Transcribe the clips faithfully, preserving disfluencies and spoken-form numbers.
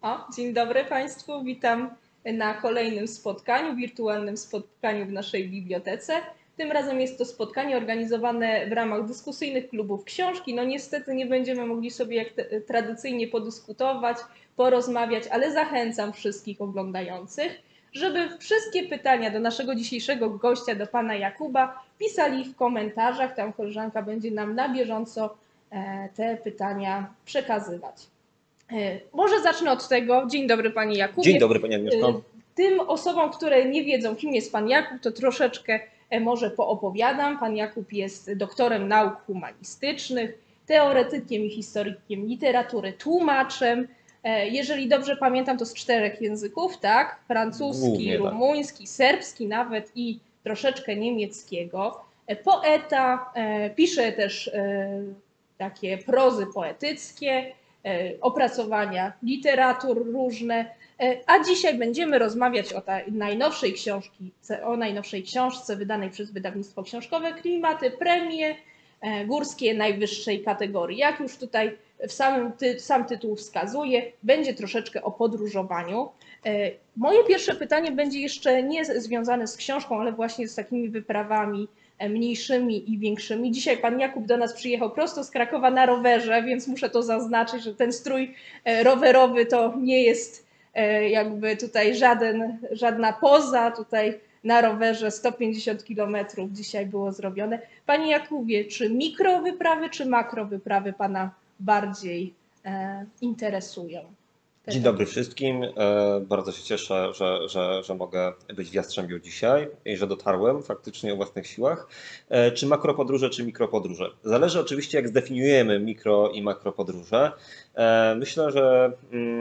O, dzień dobry Państwu, witam na kolejnym spotkaniu, wirtualnym spotkaniu w naszej bibliotece. Tym razem jest to spotkanie organizowane w ramach dyskusyjnych klubów książki. No niestety nie będziemy mogli sobie jak tradycyjnie podyskutować, porozmawiać, ale zachęcam wszystkich oglądających, żeby wszystkie pytania do naszego dzisiejszego gościa, do pana Jakuba, pisali w komentarzach. Tam koleżanka będzie nam na bieżąco te pytania przekazywać. Może zacznę od tego. Dzień dobry Panie Jakubie. Dzień dobry Pani Agnieszko. Tym osobom, które nie wiedzą, kim jest Pan Jakub, to troszeczkę może poopowiadam. Pan Jakub jest doktorem nauk humanistycznych, teoretykiem i historykiem literatury, tłumaczem. Jeżeli dobrze pamiętam, to z czterech języków, tak? Francuski, Głównie, rumuński, tak. Serbski nawet i troszeczkę niemieckiego. Poeta, pisze też takie prozy poetyckie, opracowania literatur różne, a dzisiaj będziemy rozmawiać o tej najnowszej książki, o najnowszej książce wydanej przez wydawnictwo książkowe Klimaty, premie górskie najwyższej kategorii. Jak już tutaj w samym ty, sam tytuł wskazuje, będzie troszeczkę o podróżowaniu. Moje pierwsze pytanie będzie jeszcze nie związane z książką, ale właśnie z takimi wyprawami mniejszymi i większymi. Dzisiaj Pan Jakub do nas przyjechał prosto z Krakowa na rowerze, więc muszę to zaznaczyć, że ten strój rowerowy to nie jest jakby tutaj żaden, żadna poza. Tutaj na rowerze sto pięćdziesiąt kilometrów dzisiaj było zrobione. Panie Jakubie, czy mikrowyprawy, czy makrowyprawy Pana bardziej interesują? Dzień dobry wszystkim. Bardzo się cieszę, że, że, że mogę być w Jastrzębiu dzisiaj i że dotarłem faktycznie o własnych siłach. Czy makropodróże, czy mikropodróże? Zależy oczywiście, jak zdefiniujemy mikro i makropodróże. Myślę, że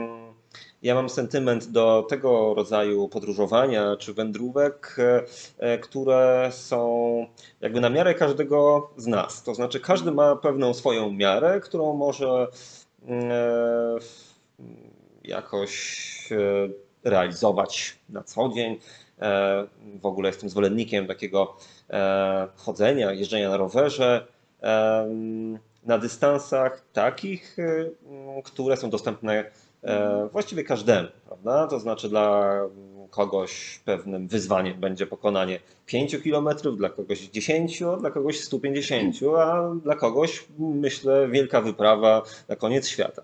ja mam sentyment do tego rodzaju podróżowania czy wędrówek, które są jakby na miarę każdego z nas. To znaczy każdy ma pewną swoją miarę, którą może jakoś realizować na co dzień. W ogóle jestem zwolennikiem takiego chodzenia, jeżdżenia na rowerze na dystansach takich, które są dostępne właściwie każdemu, prawda? To znaczy dla kogoś pewnym wyzwaniem będzie pokonanie pięciu kilometrów, dla kogoś dziesięciu, dla kogoś stu pięćdziesięciu, a dla kogoś, myślę, wielka wyprawa na koniec świata.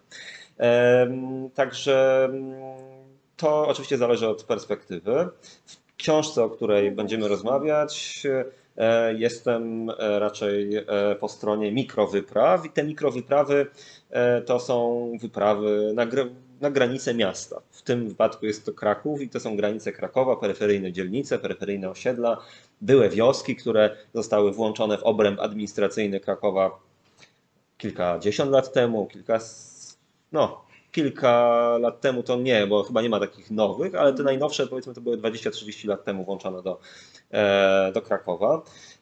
Także to oczywiście zależy od perspektywy. W książce, o której będziemy rozmawiać, jestem raczej po stronie mikrowypraw i te mikrowyprawy to są wyprawy na, na granicę miasta. W tym wypadku jest to Kraków i to są granice Krakowa, peryferyjne dzielnice, peryferyjne osiedla, były wioski, które zostały włączone w obręb administracyjny Krakowa kilkadziesiąt lat temu, kilka No, kilka lat temu to nie, bo chyba nie ma takich nowych, ale te najnowsze, powiedzmy, to były dwadzieścia trzydzieści lat temu włączone do, do Krakowa.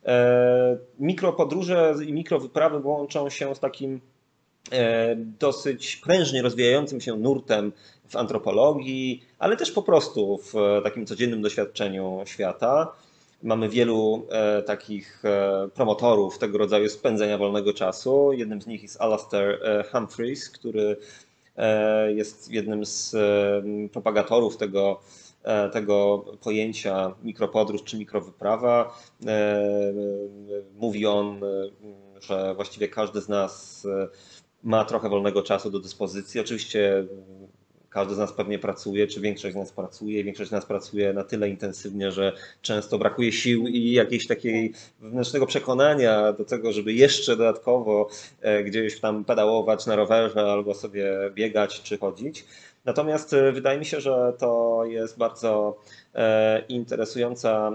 Mikropodróże i mikrowyprawy łączą się z takim dosyć prężnie rozwijającym się nurtem w antropologii, ale też po prostu w takim codziennym doświadczeniu świata. Mamy wielu e, takich e, promotorów tego rodzaju spędzenia wolnego czasu. Jednym z nich jest Alastair Humphreys, który e, jest jednym z e, propagatorów tego, e, tego pojęcia mikropodróż czy mikrowyprawa. E, mówi on, że właściwie każdy z nas ma trochę wolnego czasu do dyspozycji. Oczywiście każdy z nas pewnie pracuje, czy większość z nas pracuje. Większość z nas pracuje na tyle intensywnie, że często brakuje sił i jakiejś takiej wewnętrznego przekonania do tego, żeby jeszcze dodatkowo gdzieś tam pedałować na rowerze albo sobie biegać czy chodzić. Natomiast wydaje mi się, że to jest bardzo interesująca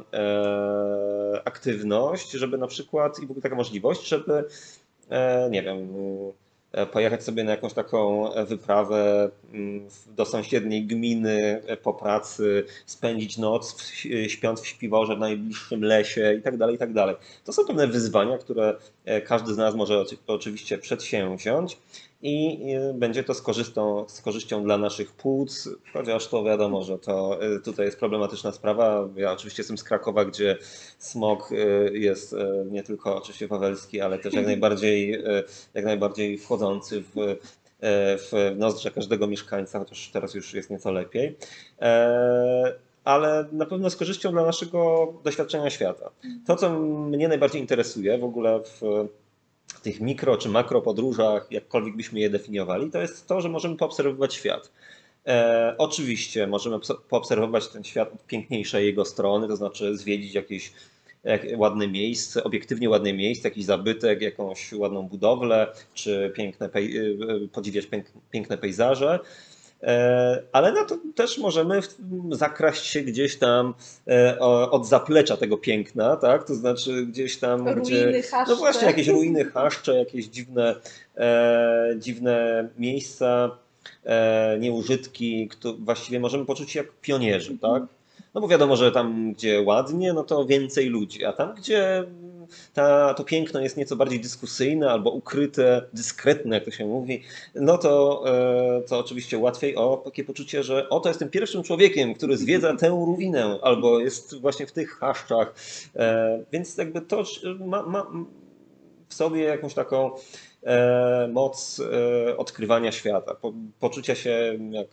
aktywność, żeby na przykład, i w ogóle taka możliwość, żeby, nie wiem, pojechać sobie na jakąś taką wyprawę do sąsiedniej gminy po pracy, spędzić noc śpiąc w śpiworze w najbliższym lesie i tak dalej, i tak dalej. To są pewne wyzwania, które każdy z nas może oczywiście przedsięwziąć i będzie to z korzyścią, z korzyścią dla naszych płuc, chociaż to wiadomo, że to tutaj jest problematyczna sprawa. Ja oczywiście jestem z Krakowa, gdzie smog jest nie tylko oczywiście wawelski, ale też jak najbardziej, jak najbardziej wchodzący w w nozdrza każdego mieszkańca, chociaż teraz już jest nieco lepiej. Ale na pewno z korzyścią dla naszego doświadczenia świata. To, co mnie najbardziej interesuje w ogóle w tych mikro czy makro podróżach, jakkolwiek byśmy je definiowali, to jest to, że możemy poobserwować świat. E, oczywiście możemy poobserwować ten świat od piękniejszej jego strony, to znaczy zwiedzić jakieś jak, ładne miejsce, obiektywnie ładne miejsce, jakiś zabytek, jakąś ładną budowlę, czy piękne, podziwiać piękne pejzaże. Ale no to też możemy zakraść się gdzieś tam od zaplecza tego piękna, tak? To znaczy gdzieś tam, ruiny, gdzie. Chaszcze. No właśnie, jakieś ruiny, chaszcze, jakieś dziwne, e, dziwne miejsca, e, nieużytki, które właściwie możemy poczuć się jak pionierzy, tak? No bo wiadomo, że tam, gdzie ładnie, no to więcej ludzi, a tam, gdzie ta, to piękno jest nieco bardziej dyskusyjne albo ukryte, dyskretne, jak to się mówi, no to, to oczywiście łatwiej o takie poczucie, że oto jestem pierwszym człowiekiem, który zwiedza tę ruinę, albo jest właśnie w tych chaszczach. Więc jakby to ma, ma w sobie jakąś taką moc odkrywania świata, poczucia się jak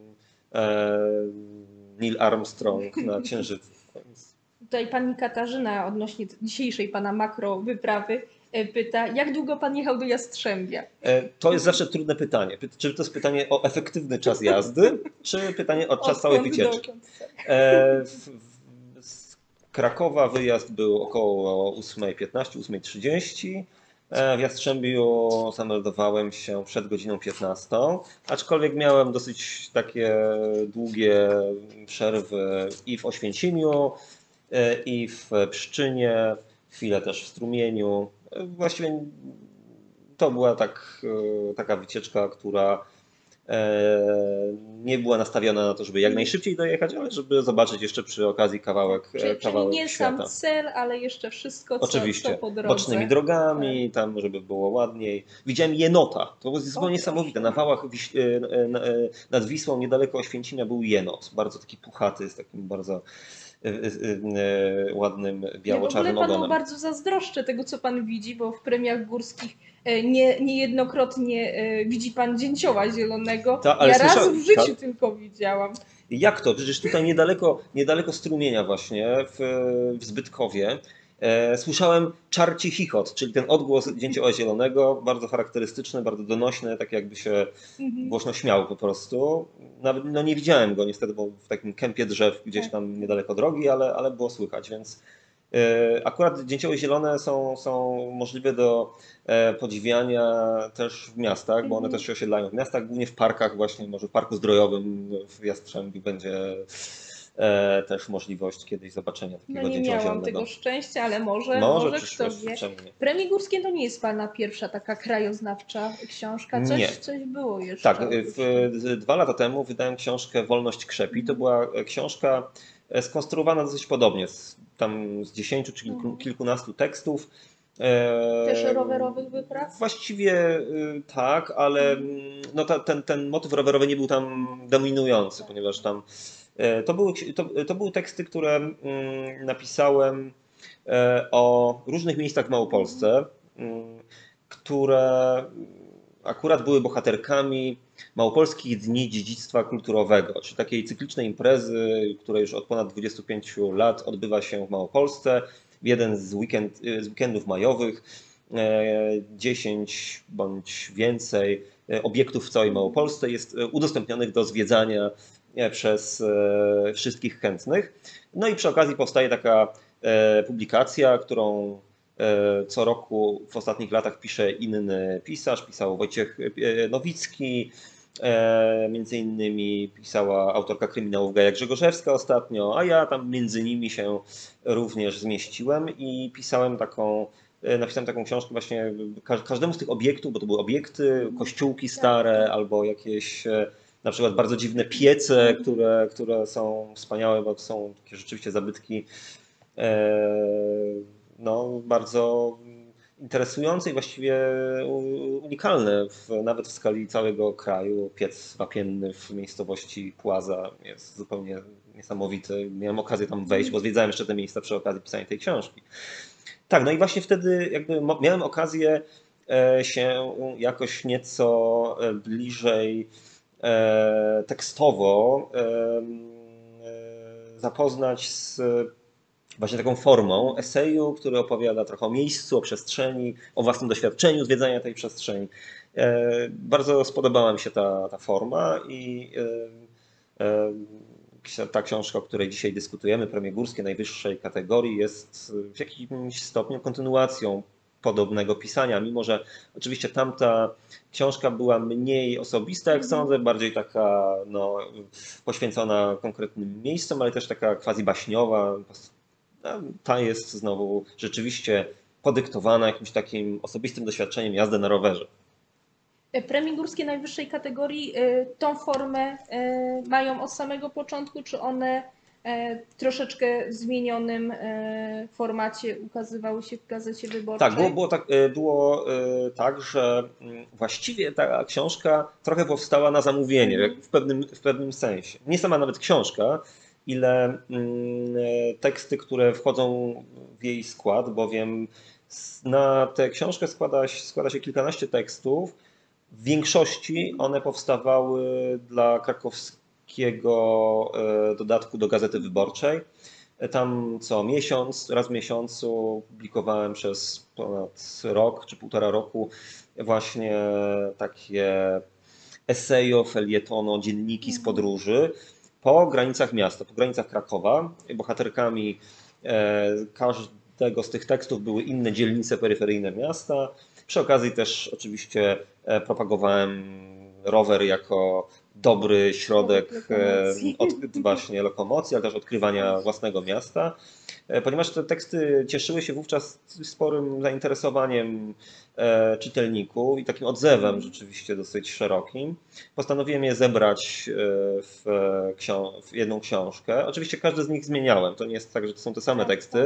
Neil Armstrong na Księżycu. Tutaj pani Katarzyna odnośnie dzisiejszej pana makro wyprawy pyta, jak długo pan jechał do Jastrzębia? To jest zawsze trudne pytanie. Czy to jest pytanie o efektywny czas jazdy, czy pytanie o czas całej wycieczki? Z Krakowa wyjazd był około ósma piętnaście, ósma trzydzieści. W Jastrzębiu zameldowałem się przed godziną piętnastą, aczkolwiek miałem dosyć takie długie przerwy i w Oświęcimiu, i w Pszczynie, chwilę też w Strumieniu. Właściwie to była tak, taka wycieczka, która nie była nastawiona na to, żeby jak najszybciej dojechać, ale żeby zobaczyć jeszcze przy okazji kawałek, czyli, kawałek czyli nie świata. sam cel, ale jeszcze wszystko, co, Oczywiście, co po drodze. bocznymi drogami, tam żeby było ładniej. Widziałem jenota, to było zupełnie niesamowite. Na wałach nad Wisłą, niedaleko Oświęcimia, był jenot, bardzo taki puchaty, z takim bardzo ładnym biało-czarnym ogonem. Ja w ogóle panu ogonem. bardzo zazdroszczę tego, co pan widzi, bo w premiach górskich nie, niejednokrotnie widzi pan dzięcioła zielonego. Ta, ale ja słysza... raz w życiu ta... tylko widziałam. Jak to? Przecież tutaj niedaleko, niedaleko Strumienia właśnie, w, w Zbytkowie, e, słyszałem czarci chichot, czyli ten odgłos dzięcioła zielonego, bardzo charakterystyczny, bardzo donośny, tak jakby się mhm. głośno śmiał po prostu. Nawet no nie widziałem go niestety, bo w takim kępie drzew gdzieś tam niedaleko drogi, ale, ale było słychać, więc e, akurat dzięcioły zielone są, są możliwe do e, podziwiania też w miastach, mhm. bo one też się osiedlają w miastach, głównie w parkach właśnie, może w Parku Zdrojowym w Jastrzębiu będzie e, też możliwość kiedyś zobaczenia takiego no nie dzięcioła miałam zielonego. tego szczęścia, ale może, może, może kto wie. Nie. Premie Górskie to nie jest pana pierwsza taka krajoznawcza książka, coś, nie. coś było jeszcze. Tak, w, dwa lata temu wydałem książkę Wolność krzepi. Mhm. To była książka skonstruowana dosyć podobnie, z, tam z dziesięciu czy kilku, mhm. kilkunastu tekstów. Też rowerowych wypraw? Właściwie tak, ale no ta, ten, ten motyw rowerowy nie był tam dominujący, ponieważ tam to były, to, to były teksty, które napisałem o różnych miejscach w Małopolsce, które akurat były bohaterkami Małopolskich Dni Dziedzictwa Kulturowego, czyli takiej cyklicznej imprezy, która już od ponad dwudziestu pięciu lat odbywa się w Małopolsce. Jeden z, weekend, z weekendów majowych, dziesięć bądź więcej obiektów w całej Małopolsce jest udostępnionych do zwiedzania przez wszystkich chętnych. No i przy okazji powstaje taka publikacja, którą co roku w ostatnich latach pisze inny pisarz. Pisał Wojciech Nowicki, między innymi pisała autorka kryminałów Gaja Grzegorzewska ostatnio, a ja tam między nimi się również zmieściłem i pisałem taką, napisałem taką książkę właśnie każdemu z tych obiektów, bo to były obiekty, kościółki stare albo jakieś na przykład bardzo dziwne piece, które, które są wspaniałe, bo to są takie rzeczywiście zabytki no, bardzo interesujące i właściwie unikalne, w, nawet w skali całego kraju. Piec wapienny w miejscowości Płaza jest zupełnie niesamowity. Miałem okazję tam wejść, bo zwiedzałem jeszcze te miejsca przy okazji pisania tej książki. Tak, no i właśnie wtedy jakby miałem okazję się jakoś nieco bliżej tekstowo zapoznać z właśnie taką formą eseju, który opowiada trochę o miejscu, o przestrzeni, o własnym doświadczeniu zwiedzania tej przestrzeni. Bardzo spodobała mi się ta, ta forma i ta książka, o której dzisiaj dyskutujemy, Premie Górskie najwyższej kategorii, jest w jakimś stopniu kontynuacją podobnego pisania, mimo że oczywiście tamta książka była mniej osobista, jak sądzę, bardziej taka no, poświęcona konkretnym miejscom, ale też taka quasi baśniowa. Ta jest znowu rzeczywiście podyktowana jakimś takim osobistym doświadczeniem jazdy na rowerze. Premie górskie najwyższej kategorii tą formę mają od samego początku, czy one troszeczkę w zmienionym formacie ukazywały się w Gazecie Wyborczej? Tak, było, było, tak, było tak, że właściwie ta książka trochę powstała na zamówienie, mm. w, pewnym, w pewnym sensie. Nie sama nawet książka, ile teksty, które wchodzą w jej skład, bowiem na tę książkę składa, składa się kilkanaście tekstów. W większości one powstawały dla krakowskiego dodatku do Gazety Wyborczej. Tam co miesiąc, raz w miesiącu publikowałem przez ponad rok czy półtora roku właśnie takie esejo, felietono, dzienniki z podróży po granicach miasta, po granicach Krakowa. Bohaterkami każdego z tych tekstów były inne dzielnice peryferyjne miasta. Przy okazji też oczywiście propagowałem rower jako dobry środek lokomocji. Od, właśnie lokomocji, ale też odkrywania własnego miasta. Ponieważ te teksty cieszyły się wówczas sporym zainteresowaniem czytelników i takim odzewem rzeczywiście dosyć szerokim, postanowiłem je zebrać w, w jedną książkę. Oczywiście każdy z nich zmieniałem, to nie jest tak, że to są te same teksty.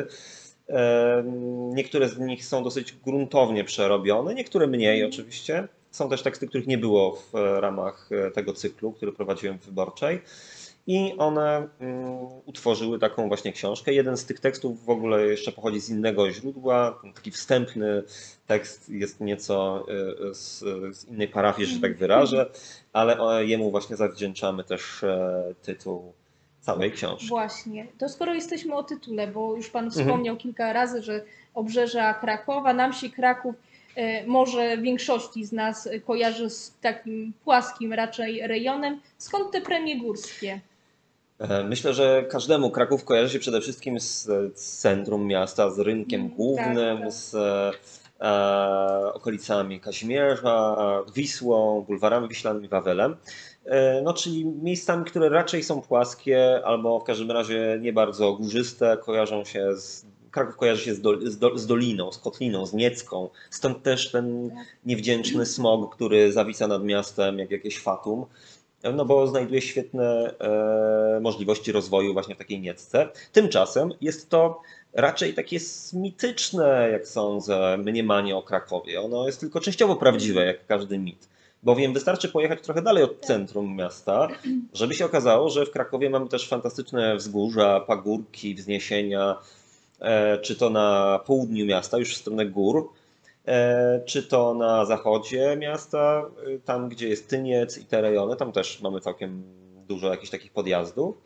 Niektóre z nich są dosyć gruntownie przerobione, niektóre mniej oczywiście. Są też teksty, których nie było w ramach tego cyklu, który prowadziłem w Wyborczej. I one utworzyły taką właśnie książkę. Jeden z tych tekstów w ogóle jeszcze pochodzi z innego źródła. Taki wstępny tekst jest nieco z, z innej parafii, że się tak wyrażę, ale jemu właśnie zawdzięczamy też tytuł całej książki. Właśnie. To skoro jesteśmy o tytule, bo już Pan wspomniał mhm. kilka razy, że obrzeża Krakowa, nam się Kraków może większości z nas kojarzy z takim płaskim raczej rejonem. Skąd te premie górskie? Myślę, że każdemu Kraków kojarzy się przede wszystkim z, z centrum miasta, z rynkiem mm, głównym, tak, tak. z e, okolicami Kazimierza, Wisłą, bulwarami wiślanym, Wawelem. E, no, czyli miejscami, które raczej są płaskie albo w każdym razie nie bardzo górzyste, kojarzą się z Kraków kojarzy się z, do, z, do, z doliną, z kotliną, z Niecką. Stąd też ten niewdzięczny smog, który zawisa nad miastem jak jakieś fatum. No bo znajduje świetne e, możliwości rozwoju właśnie w takiej Niecce. Tymczasem jest to raczej takie mityczne, jak sądzę, mniemanie o Krakowie. Ono jest tylko częściowo prawdziwe, jak każdy mit. Bowiem wystarczy pojechać trochę dalej od centrum miasta, żeby się okazało, że w Krakowie mamy też fantastyczne wzgórza, pagórki, wzniesienia, e, czy to na południu miasta, już w stronę gór, czy to na zachodzie miasta, tam gdzie jest Tyniec i te rejony, tam też mamy całkiem dużo jakichś takich podjazdów,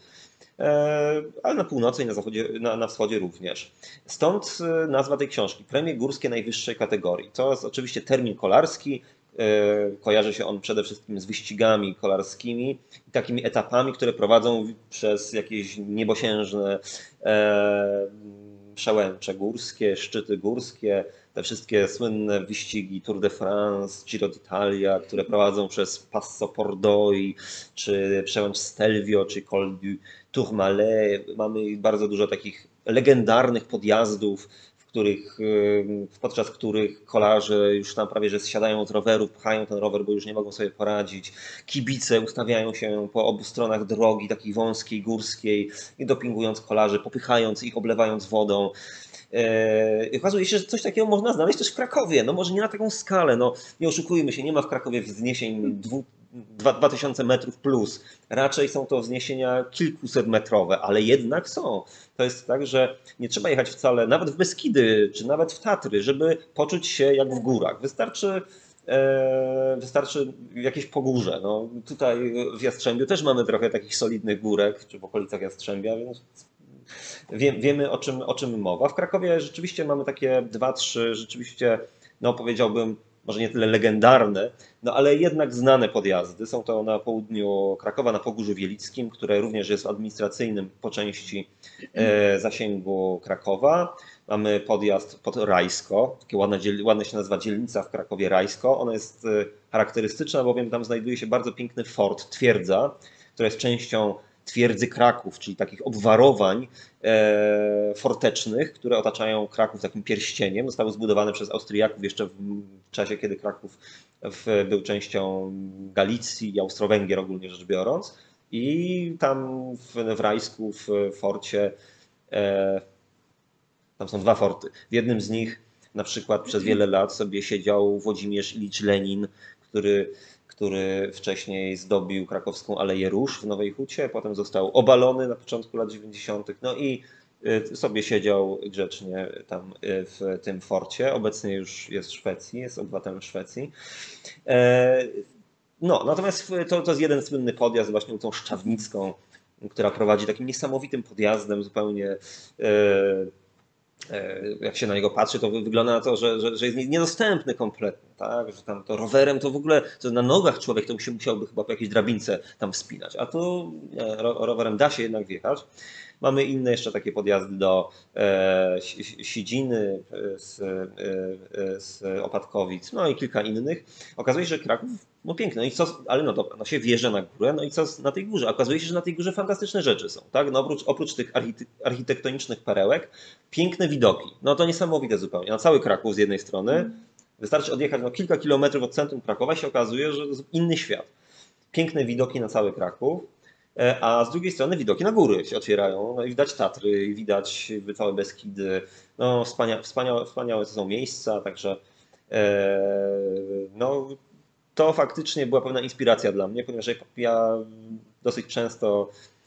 ale na północy i na, zachodzie, na, na wschodzie również. Stąd nazwa tej książki, Premie Górskie najwyższej kategorii. To jest oczywiście termin kolarski, kojarzy się on przede wszystkim z wyścigami kolarskimi i takimi etapami, które prowadzą przez jakieś niebosiężne przełęcze górskie, szczyty górskie, te wszystkie słynne wyścigi Tour de France, Giro d'Italia, które prowadzą przez Passo Pordoi, czy przełęcz Stelvio, czy Col du Tourmalet. Mamy bardzo dużo takich legendarnych podjazdów, w których, podczas których kolarze już tam prawie że zsiadają z rowerów, pchają ten rower, bo już nie mogą sobie poradzić. Kibice ustawiają się po obu stronach drogi, takiej wąskiej, górskiej, i dopingując kolarzy, popychając ich, oblewając wodą. I okazuje się, że coś takiego można znaleźć też w Krakowie. No może nie na taką skalę, no nie oszukujmy się, nie ma w Krakowie wzniesień dwa tysiące metrów plus. Raczej są to wzniesienia kilkusetmetrowe, ale jednak są. To jest tak, że nie trzeba jechać wcale, nawet w Beskidy, czy nawet w Tatry, żeby poczuć się jak w górach. Wystarczy, e, wystarczy jakieś pogórze. No, tutaj w Jastrzębiu też mamy trochę takich solidnych górek, czy w okolicach Jastrzębia, więc wie, wiemy o czym, o czym mowa. W Krakowie rzeczywiście mamy takie dwa, trzy, rzeczywiście, no powiedziałbym, może nie tyle legendarne, no ale jednak znane podjazdy. Są to na południu Krakowa, na Pogórzu Wielickim, które również jest administracyjnym po części e, zasięgu Krakowa. Mamy podjazd pod Rajsko, takie ładne, ładne się nazywa dzielnica w Krakowie Rajsko. Ona jest charakterystyczna, bowiem tam znajduje się bardzo piękny fort, twierdza, która jest częścią twierdzy Kraków, czyli takich obwarowań e, fortecznych, które otaczają Kraków takim pierścieniem. Zostały zbudowane przez Austriaków jeszcze w czasie, kiedy Kraków w, był częścią Galicji i Austro-Węgier ogólnie rzecz biorąc. I tam w, w Rajsku, w forcie, e, tam są dwa forty. W jednym z nich na przykład przez wiele lat sobie siedział Włodzimierz Ilicz Lenin, który który wcześniej zdobił krakowską Aleję Róż w Nowej Hucie, potem został obalony na początku lat dziewięćdziesiątych. No i sobie siedział grzecznie tam w tym forcie. Obecnie już jest w Szwecji, jest obywatelem Szwecji. No, natomiast to, to jest jeden słynny podjazd właśnie tą Szczawnicką, która prowadzi takim niesamowitym podjazdem zupełnie. Jak się na niego patrzy, to wygląda na to, że, że, że jest niedostępny kompletnie, tak? Że tam to rowerem to w ogóle, to na nogach człowiek to się musiałby chyba po jakiejś drabince tam wspinać, a tu nie, rowerem da się jednak wjechać. Mamy inne jeszcze takie podjazdy do e, Sidziny, z, e, z Opatkowic, no i kilka innych. Okazuje się, że Kraków, no piękne, no i co, ale no dobra, no się wjeżdża na górę, no i co na tej górze? Okazuje się, że na tej górze fantastyczne rzeczy są, tak? No oprócz, oprócz tych architektonicznych perełek, piękne widoki, no to niesamowite zupełnie. Na cały Kraków z jednej strony, wystarczy odjechać no, kilka kilometrów od centrum Krakowa i się okazuje, że to jest inny świat. Piękne widoki na cały Kraków, a z drugiej strony widoki na góry się otwierają, no i widać Tatry, i widać całe Beskidy, no wspania, wspaniałe, wspaniałe to są miejsca, także e, no to faktycznie była pewna inspiracja dla mnie, ponieważ ja dosyć często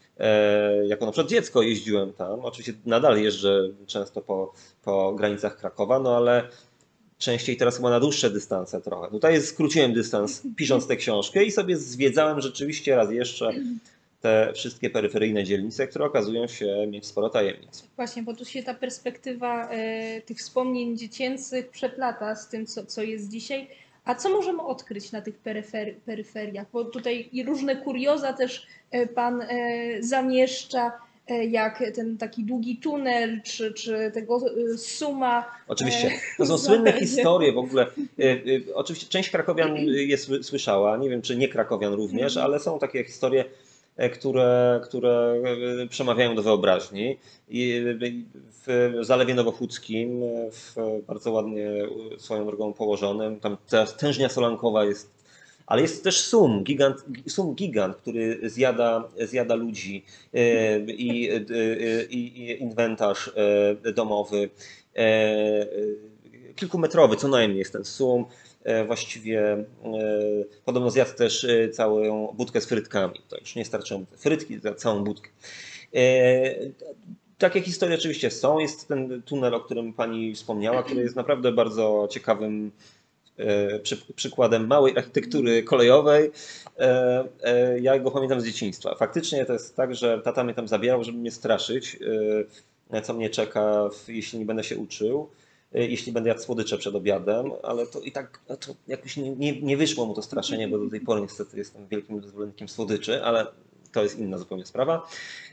e, jako na przykład dziecko jeździłem tam, oczywiście nadal jeżdżę często po, po granicach Krakowa, no ale częściej teraz chyba na dłuższe dystanse trochę. Tutaj skróciłem dystans pisząc tę książkę i sobie zwiedzałem rzeczywiście raz jeszcze te wszystkie peryferyjne dzielnice, które okazują się mieć sporo tajemnic. Właśnie, bo tu się ta perspektywa e, tych wspomnień dziecięcych przeplata z tym, co, co jest dzisiaj. A co możemy odkryć na tych peryfer peryferiach? Bo tutaj i różne kurioza też e, pan e, zamieszcza, e, jak ten taki długi tunel, czy, czy tego e, Suma. Oczywiście, to są słynne historie w ogóle. E, e, oczywiście część krakowian je słyszała, nie wiem czy nie krakowian również, ale są takie historie, które, które przemawiają do wyobraźni. I w Zalewie Nowochódzkim, w bardzo ładnie swoją drogą położonym, tam ta tężnia solankowa jest, ale jest też sum, gigant, sum gigant, który zjada, zjada ludzi i, i, i inwentarz domowy. Kilkumetrowy co najmniej jest ten sum. Właściwie podobno zjadł też całą budkę z frytkami. To już nie starczyło frytki, całą budkę. Takie historie oczywiście są. Jest ten tunel, o którym pani wspomniała, który jest naprawdę bardzo ciekawym przykładem małej architektury kolejowej. Ja go pamiętam z dzieciństwa. Faktycznie to jest tak, że tata mnie tam zabierał, żeby mnie straszyć, co mnie czeka, jeśli nie będę się uczył. Jeśli będę jadł słodycze przed obiadem, ale to i tak to jakoś nie, nie, nie wyszło mu to straszenie, bo do tej pory niestety jestem wielkim zwolennikiem słodyczy, ale to jest inna zupełnie sprawa.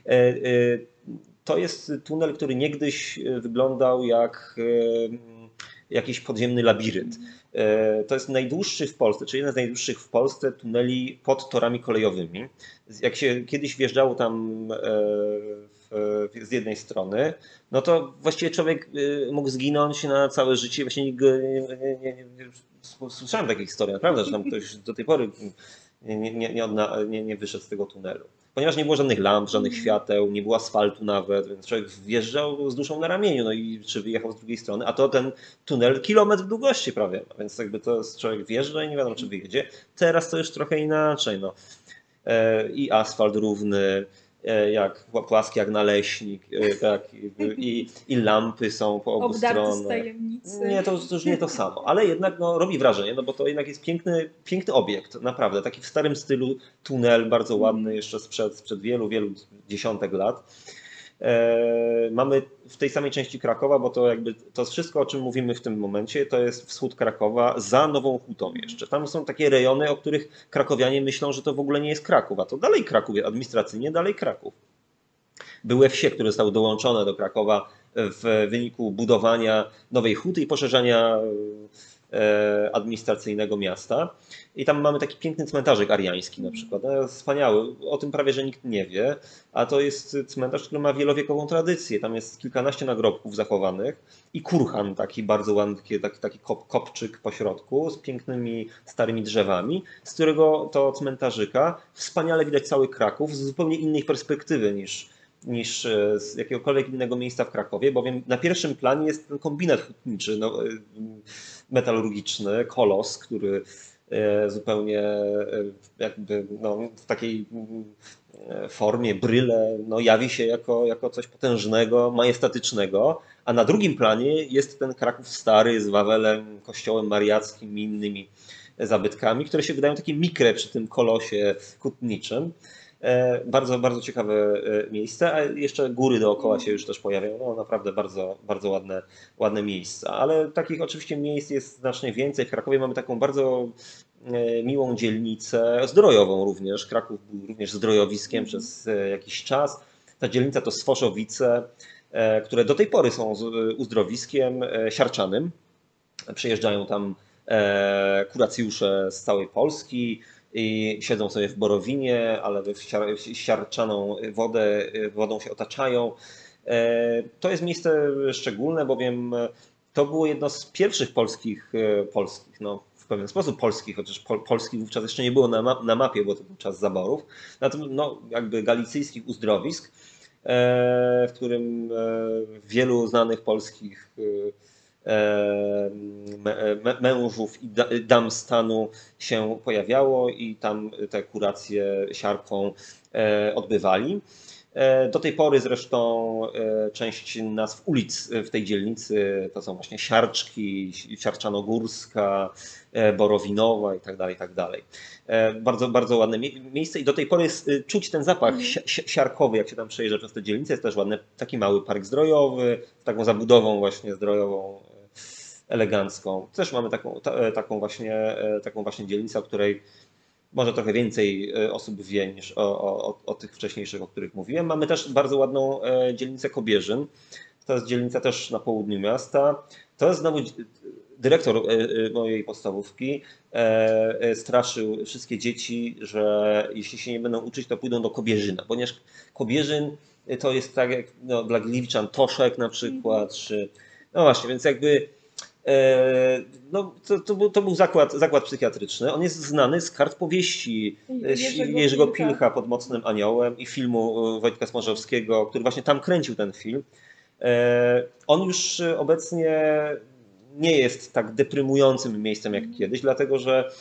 To jest tunel, który niegdyś wyglądał jak jakiś podziemny labirynt. To jest najdłuższy w Polsce, czyli jeden z najdłuższych w Polsce tuneli pod torami kolejowymi. Jak się kiedyś wjeżdżało tam z jednej strony, no to właściwie człowiek mógł zginąć na całe życie. Właśnie nikt nie, nie, nie, nie, słyszałem takie historie, naprawdę, że tam ktoś do tej pory nie, nie, nie, odna, nie, nie wyszedł z tego tunelu. ponieważ nie było żadnych lamp, żadnych świateł, nie było asfaltu nawet, więc człowiek wjeżdżał z duszą na ramieniu, no i czy wyjechał z drugiej strony, a to ten tunel kilometr długości prawie, więc jakby to jest, człowiek wjeżdża i nie wiadomo czy wyjedzie. Teraz to już trochę inaczej, no. I asfalt równy, jak płaski jak naleśnik, tak, i, i lampy są po obu Obdarty stronach. z tajemnicy. Nie, to, to już nie to samo, ale jednak no, robi wrażenie, no bo to jednak jest piękny, piękny obiekt, naprawdę, taki w starym stylu tunel, bardzo ładny, jeszcze sprzed, sprzed wielu, wielu dziesiątek lat. Mamy w tej samej części Krakowa, bo to jakby to wszystko, o czym mówimy w tym momencie, to jest wschód Krakowa, za Nową Hutą jeszcze. Tam są takie rejony, o których krakowianie myślą, że to w ogóle nie jest Kraków, a to dalej Kraków, administracyjnie dalej Kraków. Były wsie, które zostały dołączone do Krakowa w wyniku budowania Nowej Huty i poszerzania administracyjnego miasta. I tam mamy taki piękny cmentarzek ariański na przykład. Wspaniały, o tym prawie, że nikt nie wie, a to jest cmentarz, który ma wielowiekową tradycję. Tam jest kilkanaście nagrobków zachowanych i kurhan taki bardzo ładny, taki, taki kop, kopczyk po środku z pięknymi starymi drzewami, z którego to cmentarzyka wspaniale widać cały Kraków z zupełnie innej perspektywy niż niż z jakiegokolwiek innego miejsca w Krakowie, bowiem na pierwszym planie jest ten kombinat hutniczy, no, metalurgiczny, kolos, który zupełnie jakby no, w takiej formie, bryle, no, jawi się jako, jako coś potężnego, majestatycznego, a na drugim planie jest ten Kraków stary z Wawelem, kościołem mariackim i innymi zabytkami, które się wydają takie mikre przy tym kolosie hutniczym. Bardzo, bardzo ciekawe miejsce, a jeszcze góry dookoła się już też pojawiają. No naprawdę bardzo, bardzo ładne, ładne miejsca. Ale takich oczywiście miejsc jest znacznie więcej. W Krakowie mamy taką bardzo miłą dzielnicę, zdrojową również. Kraków był również zdrojowiskiem przez jakiś czas. Ta dzielnica to Sfoszowice, które do tej pory są uzdrowiskiem siarczanym. Przyjeżdżają tam kuracjusze z całej Polski i siedzą sobie w borowinie, ale w siarczaną wodę, wodą się otaczają. To jest miejsce szczególne, bowiem to było jedno z pierwszych polskich, polskich no w pewien sposób polskich, chociaż pol, Polski wówczas jeszcze nie było na, ma, na mapie, bo to był czas zaborów, natomiast no, jakby galicyjskich uzdrowisk, w którym wielu znanych polskich mężów i dam stanu się pojawiało i tam te kuracje siarką odbywali. Do tej pory zresztą część nazw ulic w tej dzielnicy to są właśnie Siarczki, Siarczanogórska, Borowinowa i tak dalej, i tak dalej. Bardzo, bardzo ładne miejsce i do tej pory jest, czuć ten zapach siarkowy, jak się tam przejeżdża przez tę dzielnicę. Jest też ładny taki mały park zdrojowy, z taką zabudową właśnie zdrojową, elegancką. Też mamy taką, ta, taką, właśnie, taką właśnie dzielnicę, o której może trochę więcej osób wie niż o, o, o tych wcześniejszych, o których mówiłem. Mamy też bardzo ładną dzielnicę Kobierzyn. To jest dzielnica też na południu miasta. To jest znowu dyrektor mojej podstawówki straszył wszystkie dzieci, że jeśli się nie będą uczyć, to pójdą do Kobierzyna, ponieważ Kobierzyn to jest tak jak no, dla Gliwiczan Toszek na przykład, czy no właśnie, więc jakby no, to, to, był, to był zakład, zakład psychiatryczny. On jest znany z kart powieści Jerzego, Jerzego Pilcha. Pilcha pod Mocnym Aniołem i filmu Wojtka Smorzowskiego, który właśnie tam kręcił ten film. On już obecnie nie jest tak deprymującym miejscem jak kiedyś, dlatego że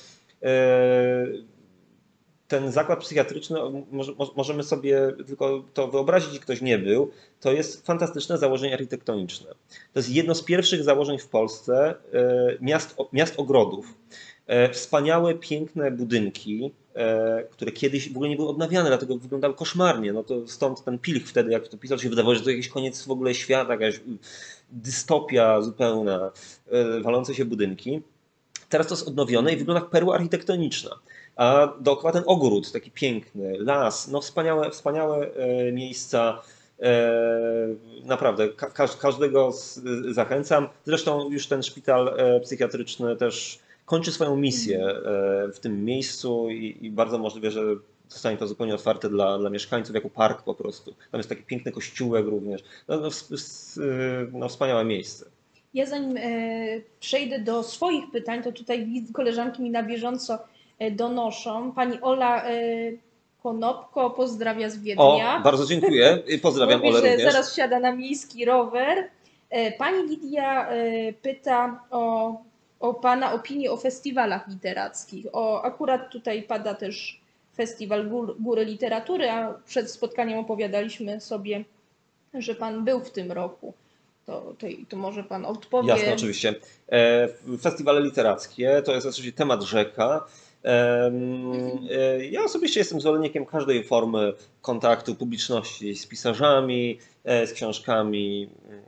ten zakład psychiatryczny, możemy sobie tylko to wyobrazić, jeśli ktoś nie był, to jest fantastyczne założenie architektoniczne. To jest jedno z pierwszych założeń w Polsce miast, miast ogrodów. Wspaniałe, piękne budynki, które kiedyś w ogóle nie były odnawiane, dlatego wyglądały koszmarnie. No to stąd ten Pilch wtedy, jak to pisał, się wydawało, że to jakiś koniec w ogóle świata, jakaś dystopia zupełna, walące się budynki. Teraz to jest odnowione i wygląda jak perła architektoniczna. A dookoła ten ogród, taki piękny, las, no wspaniałe, wspaniałe miejsca. Naprawdę, ka każdego zachęcam. Zresztą już ten szpital psychiatryczny też kończy swoją misję w tym miejscu i, i bardzo możliwe, że zostanie to zupełnie otwarte dla, dla mieszkańców jako park po prostu. Tam jest taki piękny kościółek również. No, no, no wspaniałe miejsce. Ja zanim e, przejdę do swoich pytań, to tutaj koleżanki mi na bieżąco donoszą. Pani Ola e, Konopko pozdrawia z O, Wiednia. bardzo dziękuję. Pozdrawiam Mówi, Ole że również. zaraz wsiada na miejski rower. E, Pani Lidia e, pyta o, o Pana opinię o festiwalach literackich. O, akurat tutaj pada też festiwal Gór, Góry Literatury, a przed spotkaniem opowiadaliśmy sobie, że Pan był w tym roku. To, to, to może Pan odpowie. Jasne, oczywiście. E, Festiwale literackie to jest oczywiście temat rzeka. E, e, Ja osobiście jestem zwolennikiem każdej formy kontaktu publiczności z pisarzami, e, z książkami.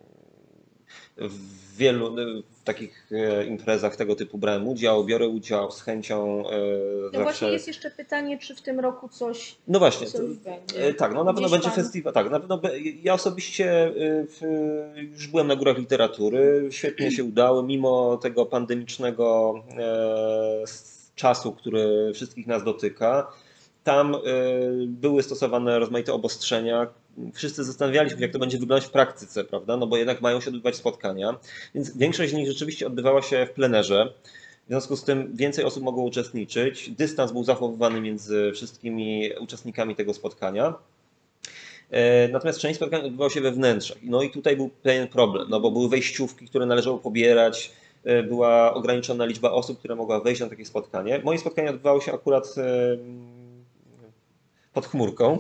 W wielu w takich e, imprezach tego typu brałem udział, biorę udział z chęcią e, No zawsze. właśnie jest jeszcze pytanie, czy w tym roku coś, No właśnie, coś to, będzie. e, tak, no na pewno Gdzieś będzie pan- festiwal. Tak, na pewno be- ja osobiście e, w, już byłem na Górach Literatury, świetnie się udało, mimo tego pandemicznego e, s- czasu, który wszystkich nas dotyka. Tam e, były stosowane rozmaite obostrzenia. Wszyscy zastanawialiśmy się, jak to będzie wyglądać w praktyce, prawda? No bo jednak mają się odbywać spotkania, więc większość z nich rzeczywiście odbywała się w plenerze. W związku z tym więcej osób mogło uczestniczyć. Dystans był zachowywany między wszystkimi uczestnikami tego spotkania. E, Natomiast część spotkań odbywała się we wnętrzach. No i tutaj był pewien problem, no bo były wejściówki, które należało pobierać, e, była ograniczona liczba osób, która mogła wejść na takie spotkanie. Moje spotkanie odbywało się akurat e, pod chmurką.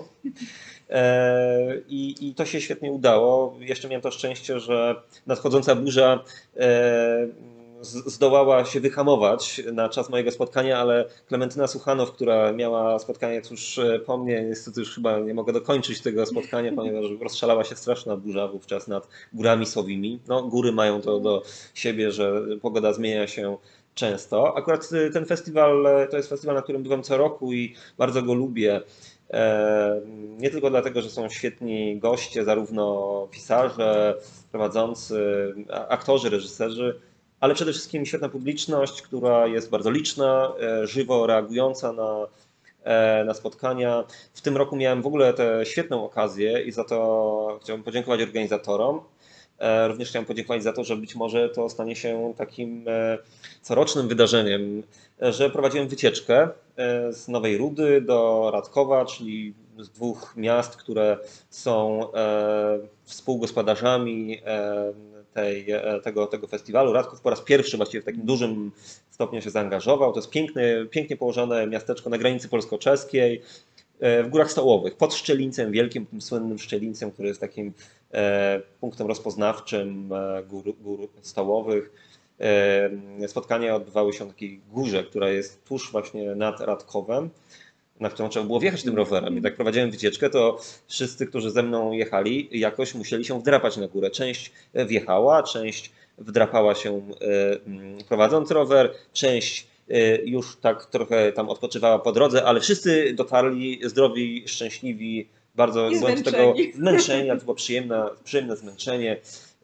E, I, I to się świetnie udało. Jeszcze miałem to szczęście, że nadchodząca burza e, z- zdołała się wyhamować na czas mojego spotkania, ale Klementyna Suchanow, która miała spotkanie tuż po mnie, niestety już chyba nie mogę dokończyć tego spotkania, ponieważ rozszalała się straszna burza wówczas nad Górami Sowimi. No, góry mają to do siebie, że pogoda zmienia się często. Akurat ten festiwal to jest festiwal, na którym bywam co roku i bardzo go lubię. E, Nie tylko dlatego, że są świetni goście, zarówno pisarze, prowadzący, a- aktorzy, reżyserzy, ale przede wszystkim świetna publiczność, która jest bardzo liczna, e, żywo reagująca na, e, na spotkania. W tym roku miałem w ogóle tę świetną okazję i za to chciałbym podziękować organizatorom. E, Również chciałem podziękować za to, że być może to stanie się takim e, corocznym wydarzeniem, e, że prowadziłem wycieczkę e, z Nowej Rudy do Radkowa, czyli z dwóch miast, które są e, współgospodarzami e, tej, e, tego, tego festiwalu. Radków po raz pierwszy właściwie w takim dużym stopniu się zaangażował. To jest piękny, pięknie położone miasteczko na granicy polsko-czeskiej, w Górach Stołowych, pod Szczelincem Wielkim, tym słynnym Szczelincem, który jest takim e, punktem rozpoznawczym e, gór, gór stołowych. E, Spotkania odbywały się na takiej górze, która jest tuż właśnie nad Radkowem, na którą trzeba było wjechać tym rowerem. I tak prowadziłem wycieczkę, to wszyscy, którzy ze mną jechali, jakoś musieli się wdrapać na górę. Część wjechała, część wdrapała się e, prowadząc rower, część już tak trochę tam odpoczywała po drodze, ale wszyscy dotarli zdrowi, szczęśliwi, bardzo I byłem z tego zmęczeni. zmęczeni, ale to było przyjemne, przyjemne zmęczenie.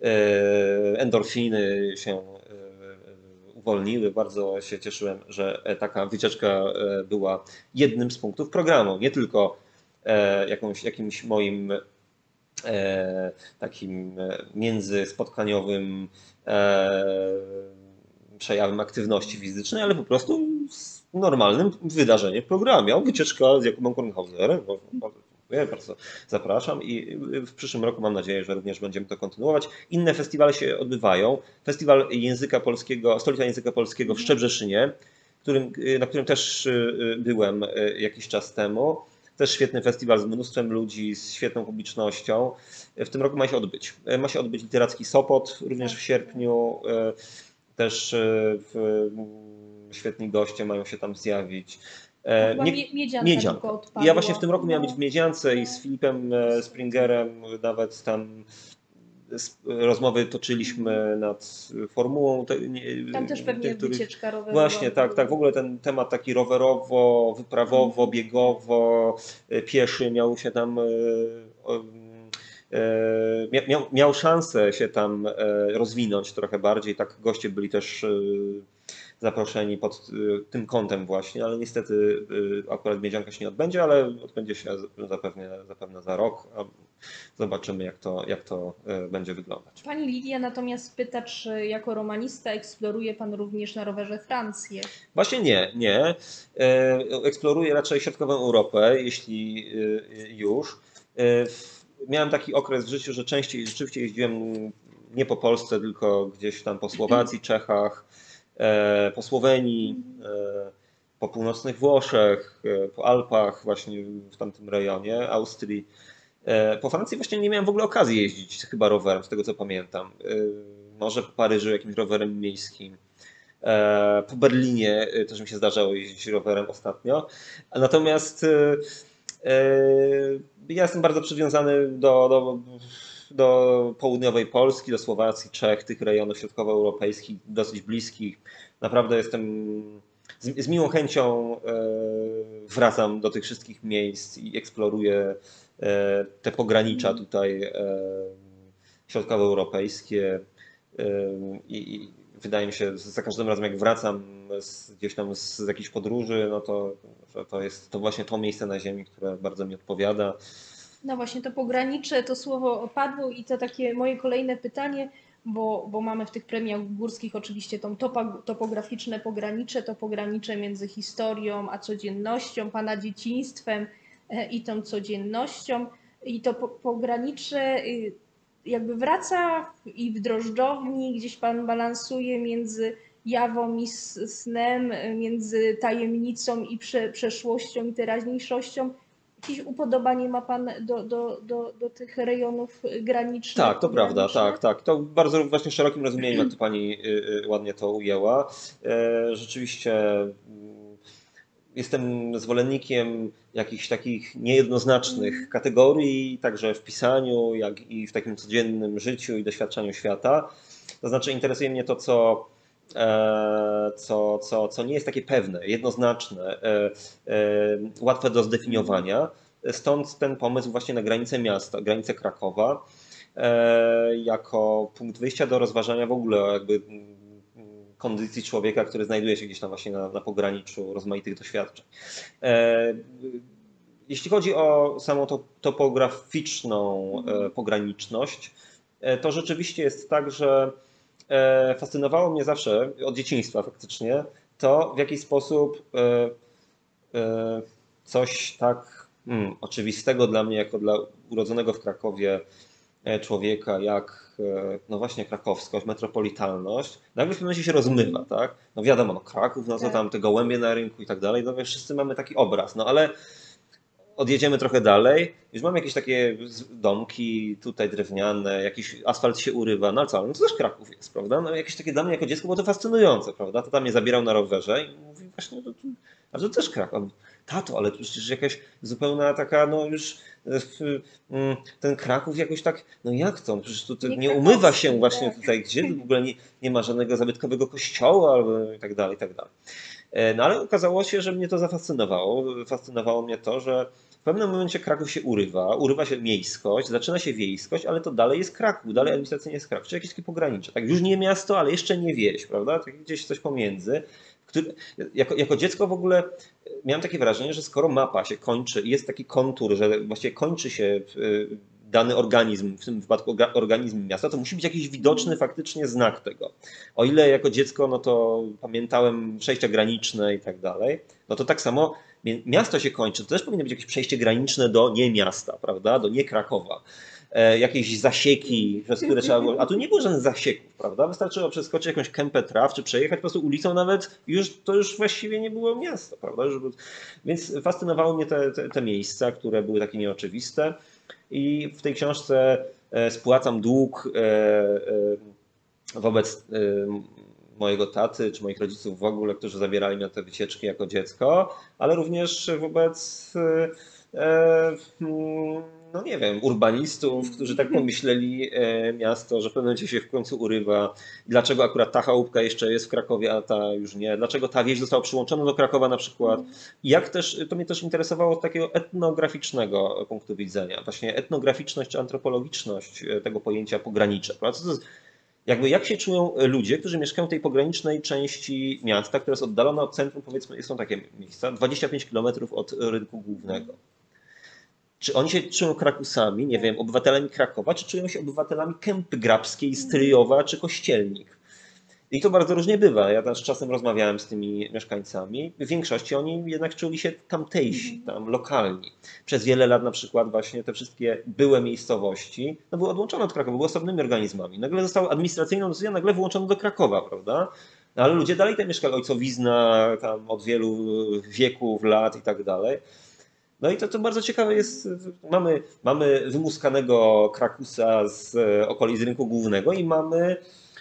Endorfiny się uwolniły. Bardzo się cieszyłem, że taka wycieczka była jednym z punktów programu, nie tylko jakąś, jakimś moim takim międzyspotkaniowym przejawem aktywności fizycznej, ale po prostu z normalnym wydarzeniem w programie. Wycieczka z Jakubem Kornhauserem. Bardzo dziękuję, bardzo zapraszam i w przyszłym roku mam nadzieję, że również będziemy to kontynuować. Inne festiwale się odbywają. Festiwal Języka Polskiego, Stolica Języka Polskiego w Szczebrzeszynie, którym, na którym też byłem jakiś czas temu. Też świetny festiwal z mnóstwem ludzi, z świetną publicznością. W tym roku ma się odbyć. Ma się odbyć Literacki Sopot również w sierpniu. Też w, świetni goście mają się tam zjawić. Chyba Nie, mie- Miedzianka Miedzianka. tylko odpadła. Ja właśnie w tym roku miałem No. być w Miedziance i z Filipem Springerem nawet tam rozmowy toczyliśmy nad formułą. Te, nie, Tam też pewnie tych, których... wycieczka rowerowa. Właśnie, tak, tak. W ogóle ten temat taki rowerowo, wyprawowo, biegowo, pieszy miał się tam miał, miał szansę się tam rozwinąć trochę bardziej. Tak goście byli też zaproszeni pod tym kątem właśnie, ale niestety akurat Miedzianka się nie odbędzie, ale odbędzie się zapewne, zapewne za rok, a zobaczymy, jak to, jak to będzie wyglądać. Pani Lidia natomiast pyta, czy jako romanista eksploruje Pan również na rowerze Francję? Właśnie nie, nie. Eksploruję raczej środkową Europę, jeśli już. Miałem taki okres w życiu, że częściej rzeczywiście jeździłem nie po Polsce, tylko gdzieś tam po Słowacji, Czechach, po Słowenii, po północnych Włoszech, po Alpach, właśnie w tamtym rejonie, Austrii. Po Francji właśnie nie miałem w ogóle okazji jeździć chyba rowerem, z tego co pamiętam. Może po Paryżu jakimś rowerem miejskim. Po Berlinie też mi się zdarzało jeździć rowerem ostatnio. Natomiast ja jestem bardzo przywiązany do, do, do południowej Polski, do Słowacji, Czech, tych rejonów środkowoeuropejskich, dosyć bliskich. Naprawdę jestem z, z miłą chęcią wracam do tych wszystkich miejsc i eksploruję te pogranicza tutaj środkowoeuropejskie i, i wydaje mi się, że za każdym razem jak wracam z, gdzieś tam z, z jakiejś podróży, no to, że to jest to właśnie to miejsce na ziemi, które bardzo mi odpowiada. No właśnie, to pogranicze, to słowo opadło i to takie moje kolejne pytanie, bo, bo mamy w tych premiach górskich oczywiście tą topa, topograficzne pogranicze, to pogranicze między historią a codziennością, Pana dzieciństwem i tą codziennością. I to po, pogranicze jakby wraca i w drożdżowni gdzieś Pan balansuje między jawą i snem, między tajemnicą i prze, przeszłością i teraźniejszością. Jakieś upodobanie ma Pan do, do, do, do tych rejonów granicznych? Tak, to prawda, tak, tak. To w bardzo właśnie szerokim rozumieniu, jak to Pani ładnie to ujęła. Rzeczywiście jestem zwolennikiem jakichś takich niejednoznacznych kategorii, także w pisaniu, jak i w takim codziennym życiu i doświadczaniu świata. To znaczy interesuje mnie to, co, co, co, co nie jest takie pewne, jednoznaczne, łatwe do zdefiniowania. Stąd ten pomysł właśnie na granicę miasta, granicę Krakowa, jako punkt wyjścia do rozważania w ogóle jakby kondycji człowieka, który znajduje się gdzieś tam właśnie na, na pograniczu rozmaitych doświadczeń. Jeśli chodzi o samą to, topograficzną pograniczność, to rzeczywiście jest tak, że fascynowało mnie zawsze, od dzieciństwa faktycznie, to w jaki sposób coś tak hmm, oczywistego dla mnie, jako dla urodzonego w Krakowie człowieka, jak no właśnie krakowskość, metropolitalność, nagle w pewnym momencie się rozmywa, tak? No wiadomo, no Kraków, no co tam, te gołębie na rynku i tak dalej, no wszyscy mamy taki obraz, no ale odjedziemy trochę dalej, już mamy jakieś takie domki tutaj drewniane, jakiś asfalt się urywa, no ale co, no to też Kraków jest, prawda? No jakieś takie dla mnie jako dziecko było to fascynujące, prawda? To tam mnie zabierał na rowerze i mówi właśnie, to, to, a to też Kraków. Tato, ale to przecież jakaś zupełna taka, no już ten Kraków jakoś tak, no jak to? Przecież tu nie, nie umywa się właśnie tutaj, gdzie w ogóle nie, nie ma żadnego zabytkowego kościoła albo i tak dalej, i tak dalej. No ale okazało się, że mnie to zafascynowało. Fascynowało mnie to, że w pewnym momencie Kraków się urywa, urywa się miejskość, zaczyna się wiejskość, ale to dalej jest Kraków, dalej administracyjnie jest Kraków, czyli jakieś takie pogranicze. Tak, już nie miasto, ale jeszcze nie wieś, prawda? Tak gdzieś coś pomiędzy. Który, jako, jako dziecko w ogóle miałem takie wrażenie, że skoro mapa się kończy i jest taki kontur, że właściwie kończy się dany organizm, w tym wypadku organizm miasta, to musi być jakiś widoczny faktycznie znak tego. O ile jako dziecko, no to pamiętałem przejścia graniczne i tak dalej, no to tak samo miasto się kończy, to też powinno być jakieś przejście graniczne do nie miasta, prawda, do nie Krakowa. Jakieś zasieki, przez które trzeba było, a tu nie było żadnych zasieków, prawda? Wystarczyło przeskoczyć jakąś kępę traw, czy przejechać po prostu ulicą nawet, już, to już właściwie nie było miasto, prawda? Więc fascynowały mnie te, te, te miejsca, które były takie nieoczywiste i w tej książce spłacam dług wobec mojego taty, czy moich rodziców w ogóle, którzy zabierali mnie na te wycieczki jako dziecko, ale również wobec no nie wiem, urbanistów, którzy tak pomyśleli miasto, że w pewnym momencie się w końcu urywa. Dlaczego akurat ta chałupka jeszcze jest w Krakowie, a ta już nie? Dlaczego ta wieś została przyłączona do Krakowa na przykład? I jak też, to mnie też interesowało z takiego etnograficznego punktu widzenia. Właśnie etnograficzność czy antropologiczność tego pojęcia pogranicze. Co to jest, jakby jak się czują ludzie, którzy mieszkają w tej pogranicznej części miasta, która jest oddalona od centrum, powiedzmy, są takie miejsca, dwadzieścia pięć kilometrów od rynku głównego. Czy oni się czują Krakusami, nie wiem, obywatelami Krakowa, czy czują się obywatelami Kępy Grabskiej, Stryjowa czy Kościelnik? I to bardzo różnie bywa. Ja też czasem rozmawiałem z tymi mieszkańcami. W większości oni jednak czuli się tamtejsi, tam lokalni. Przez wiele lat na przykład właśnie te wszystkie byłe miejscowości no były odłączone od Krakowa, były osobnymi organizmami. Nagle zostały administracyjną decyzją, nagle wyłączone do Krakowa, prawda? No, ale ludzie dalej tam mieszkali, ojcowizna tam od wielu wieków, lat i tak dalej. No i to, to bardzo ciekawe jest, mamy, mamy wymuskanego Krakusa z okolic rynku głównego i mamy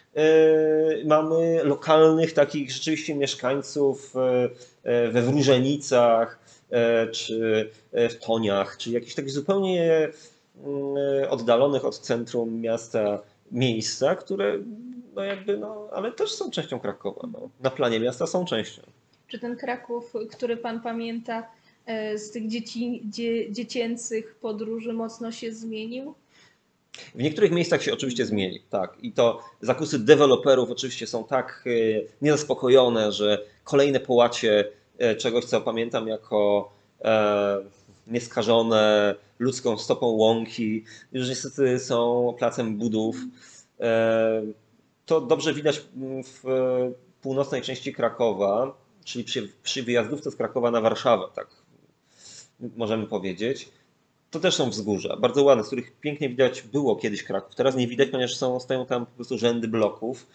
mamy lokalnych takich rzeczywiście mieszkańców we Wróżenicach, czy w Toniach, czy jakichś takich zupełnie oddalonych od centrum miasta miejsca, które no jakby, no, ale też są częścią Krakowa. No. Na planie miasta są częścią. Czy ten Kraków, który pan pamięta z tych dzieci, dzie, dziecięcych podróży, mocno się zmienił? W niektórych miejscach się oczywiście zmieni, tak. I to zakusy deweloperów oczywiście są tak niezaspokojone, że kolejne połacie czegoś, co pamiętam jako e, nieskażone ludzką stopą łąki, już niestety są placem budów. E, to dobrze widać w północnej części Krakowa, czyli przy, przy wyjazdówce z Krakowa na Warszawę, tak możemy powiedzieć. To też są wzgórza, bardzo ładne, z których pięknie widać było kiedyś Kraków. Teraz nie widać, ponieważ są, stoją tam po prostu rzędy bloków.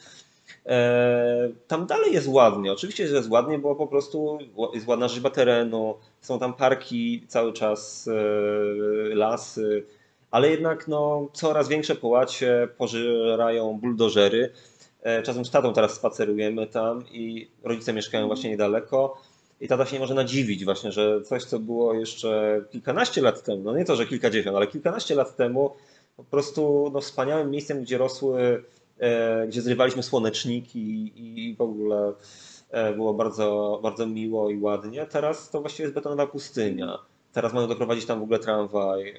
E, tam dalej jest ładnie. Oczywiście, że jest ładnie, bo po prostu jest ładna rzeźba terenu, są tam parki cały czas, e, lasy, ale jednak no, coraz większe połacie pożerają buldożery. E, czasem z tatą teraz spacerujemy tam i rodzice mieszkają właśnie niedaleko. I tata się nie może nadziwić właśnie, że coś, co było jeszcze kilkanaście lat temu, no nie to, że kilkadziesiąt, ale kilkanaście lat temu, po prostu no, wspaniałym miejscem, gdzie rosły, e, gdzie zrywaliśmy słoneczniki i w ogóle e, było bardzo, bardzo miło i ładnie. Teraz to właściwie jest betonowa pustynia. Teraz mają doprowadzić tam w ogóle tramwaj.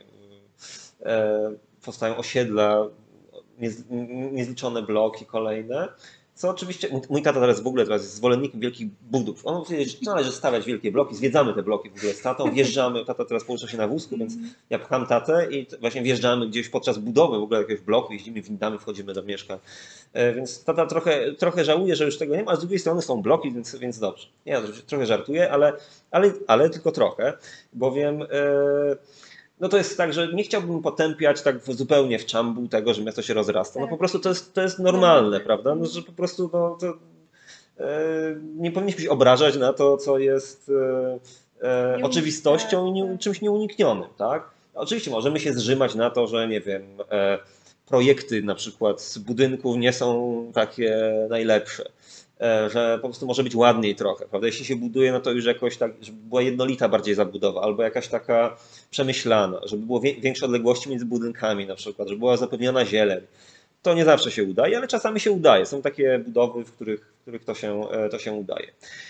E, powstają osiedla, niez, niezliczone bloki kolejne. Co oczywiście, mój tata teraz w ogóle teraz jest zwolennikiem wielkich budów. On mówi, że należy stawiać wielkie bloki, zwiedzamy te bloki w ogóle z tatą, wjeżdżamy, tata teraz porusza się na wózku, więc ja pcham tatę i właśnie wjeżdżamy gdzieś podczas budowy w ogóle jakiegoś bloku, jeździmy windami, wchodzimy do mieszkań. Więc tata trochę, trochę żałuje, że już tego nie ma, a z drugiej strony są bloki, więc, więc dobrze. Ja trochę żartuję, ale, ale, ale tylko trochę, bowiem... Yy, no to jest tak, że nie chciałbym potępiać tak zupełnie w czambu tego, że miasto się rozrasta. No po prostu to jest, to jest normalne, prawda? No, że po prostu no, to, e, nie powinniśmy się obrażać na to, co jest e, e, oczywistością i nie, czymś nieuniknionym, tak? Oczywiście możemy się zrzymać na to, że nie wiem, e, projekty na przykład z budynków nie są takie najlepsze, że po prostu może być ładniej trochę, prawda? Jeśli się buduje, no to już jakoś tak, żeby była jednolita bardziej zabudowa, albo jakaś taka przemyślana, żeby było większe odległości między budynkami na przykład, żeby była zapewniona zieleń. To nie zawsze się udaje, ale czasami się udaje. Są takie budowy, w których, w których to, się, to się udaje.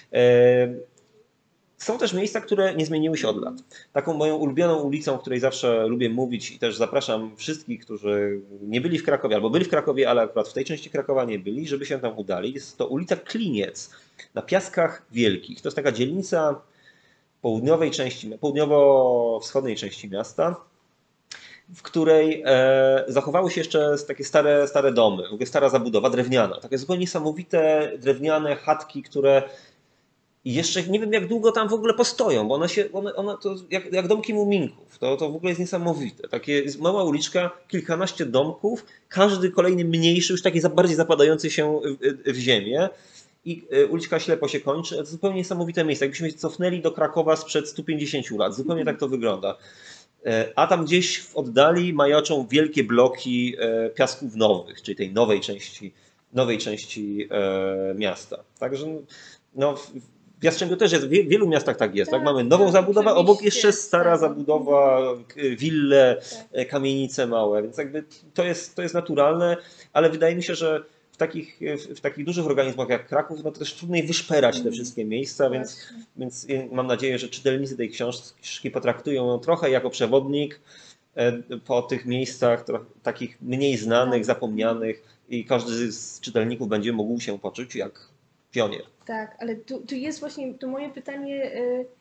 Są też miejsca, które nie zmieniły się od lat. Taką moją ulubioną ulicą, o której zawsze lubię mówić i też zapraszam wszystkich, którzy nie byli w Krakowie albo byli w Krakowie, ale akurat w tej części Krakowa nie byli, żeby się tam udali. Jest to ulica Kliniec na Piaskach Wielkich. To jest taka dzielnica południowej części, południowo-wschodniej części miasta, w której e, zachowały się jeszcze takie stare, stare domy, w ogóle stara zabudowa drewniana. Takie zupełnie niesamowite drewniane chatki, które i jeszcze nie wiem, jak długo tam w ogóle postoją, bo one się, one, one to jak, jak domki muminków. To, to w ogóle jest niesamowite. Takie jest mała uliczka, kilkanaście domków, każdy kolejny mniejszy, już taki bardziej zapadający się w, w ziemię. I uliczka ślepo się kończy. To zupełnie niesamowite miejsce. Jakbyśmy się cofnęli do Krakowa sprzed stu pięćdziesięciu lat. Zupełnie tak to wygląda. A tam gdzieś w oddali majaczą wielkie bloki Piasków Nowych, czyli tej nowej części, nowej części miasta. Także no, w Jastrzębiu też jest, w wielu miastach tak jest. Tak, tak? Mamy nową tak, zabudowę, obok jeszcze stara zabudowa, wille, tak. Kamienice małe, więc jakby to jest, to jest naturalne, ale wydaje mi się, że w takich, w takich dużych organizmach jak Kraków, no to też trudniej wyszperać te wszystkie miejsca, więc, więc mam nadzieję, że czytelnicy tej książki potraktują ją trochę jako przewodnik po tych miejscach takich mniej znanych, zapomnianych i każdy z czytelników będzie mógł się poczuć jak pionier. Tak, ale tu, tu jest właśnie to moje pytanie,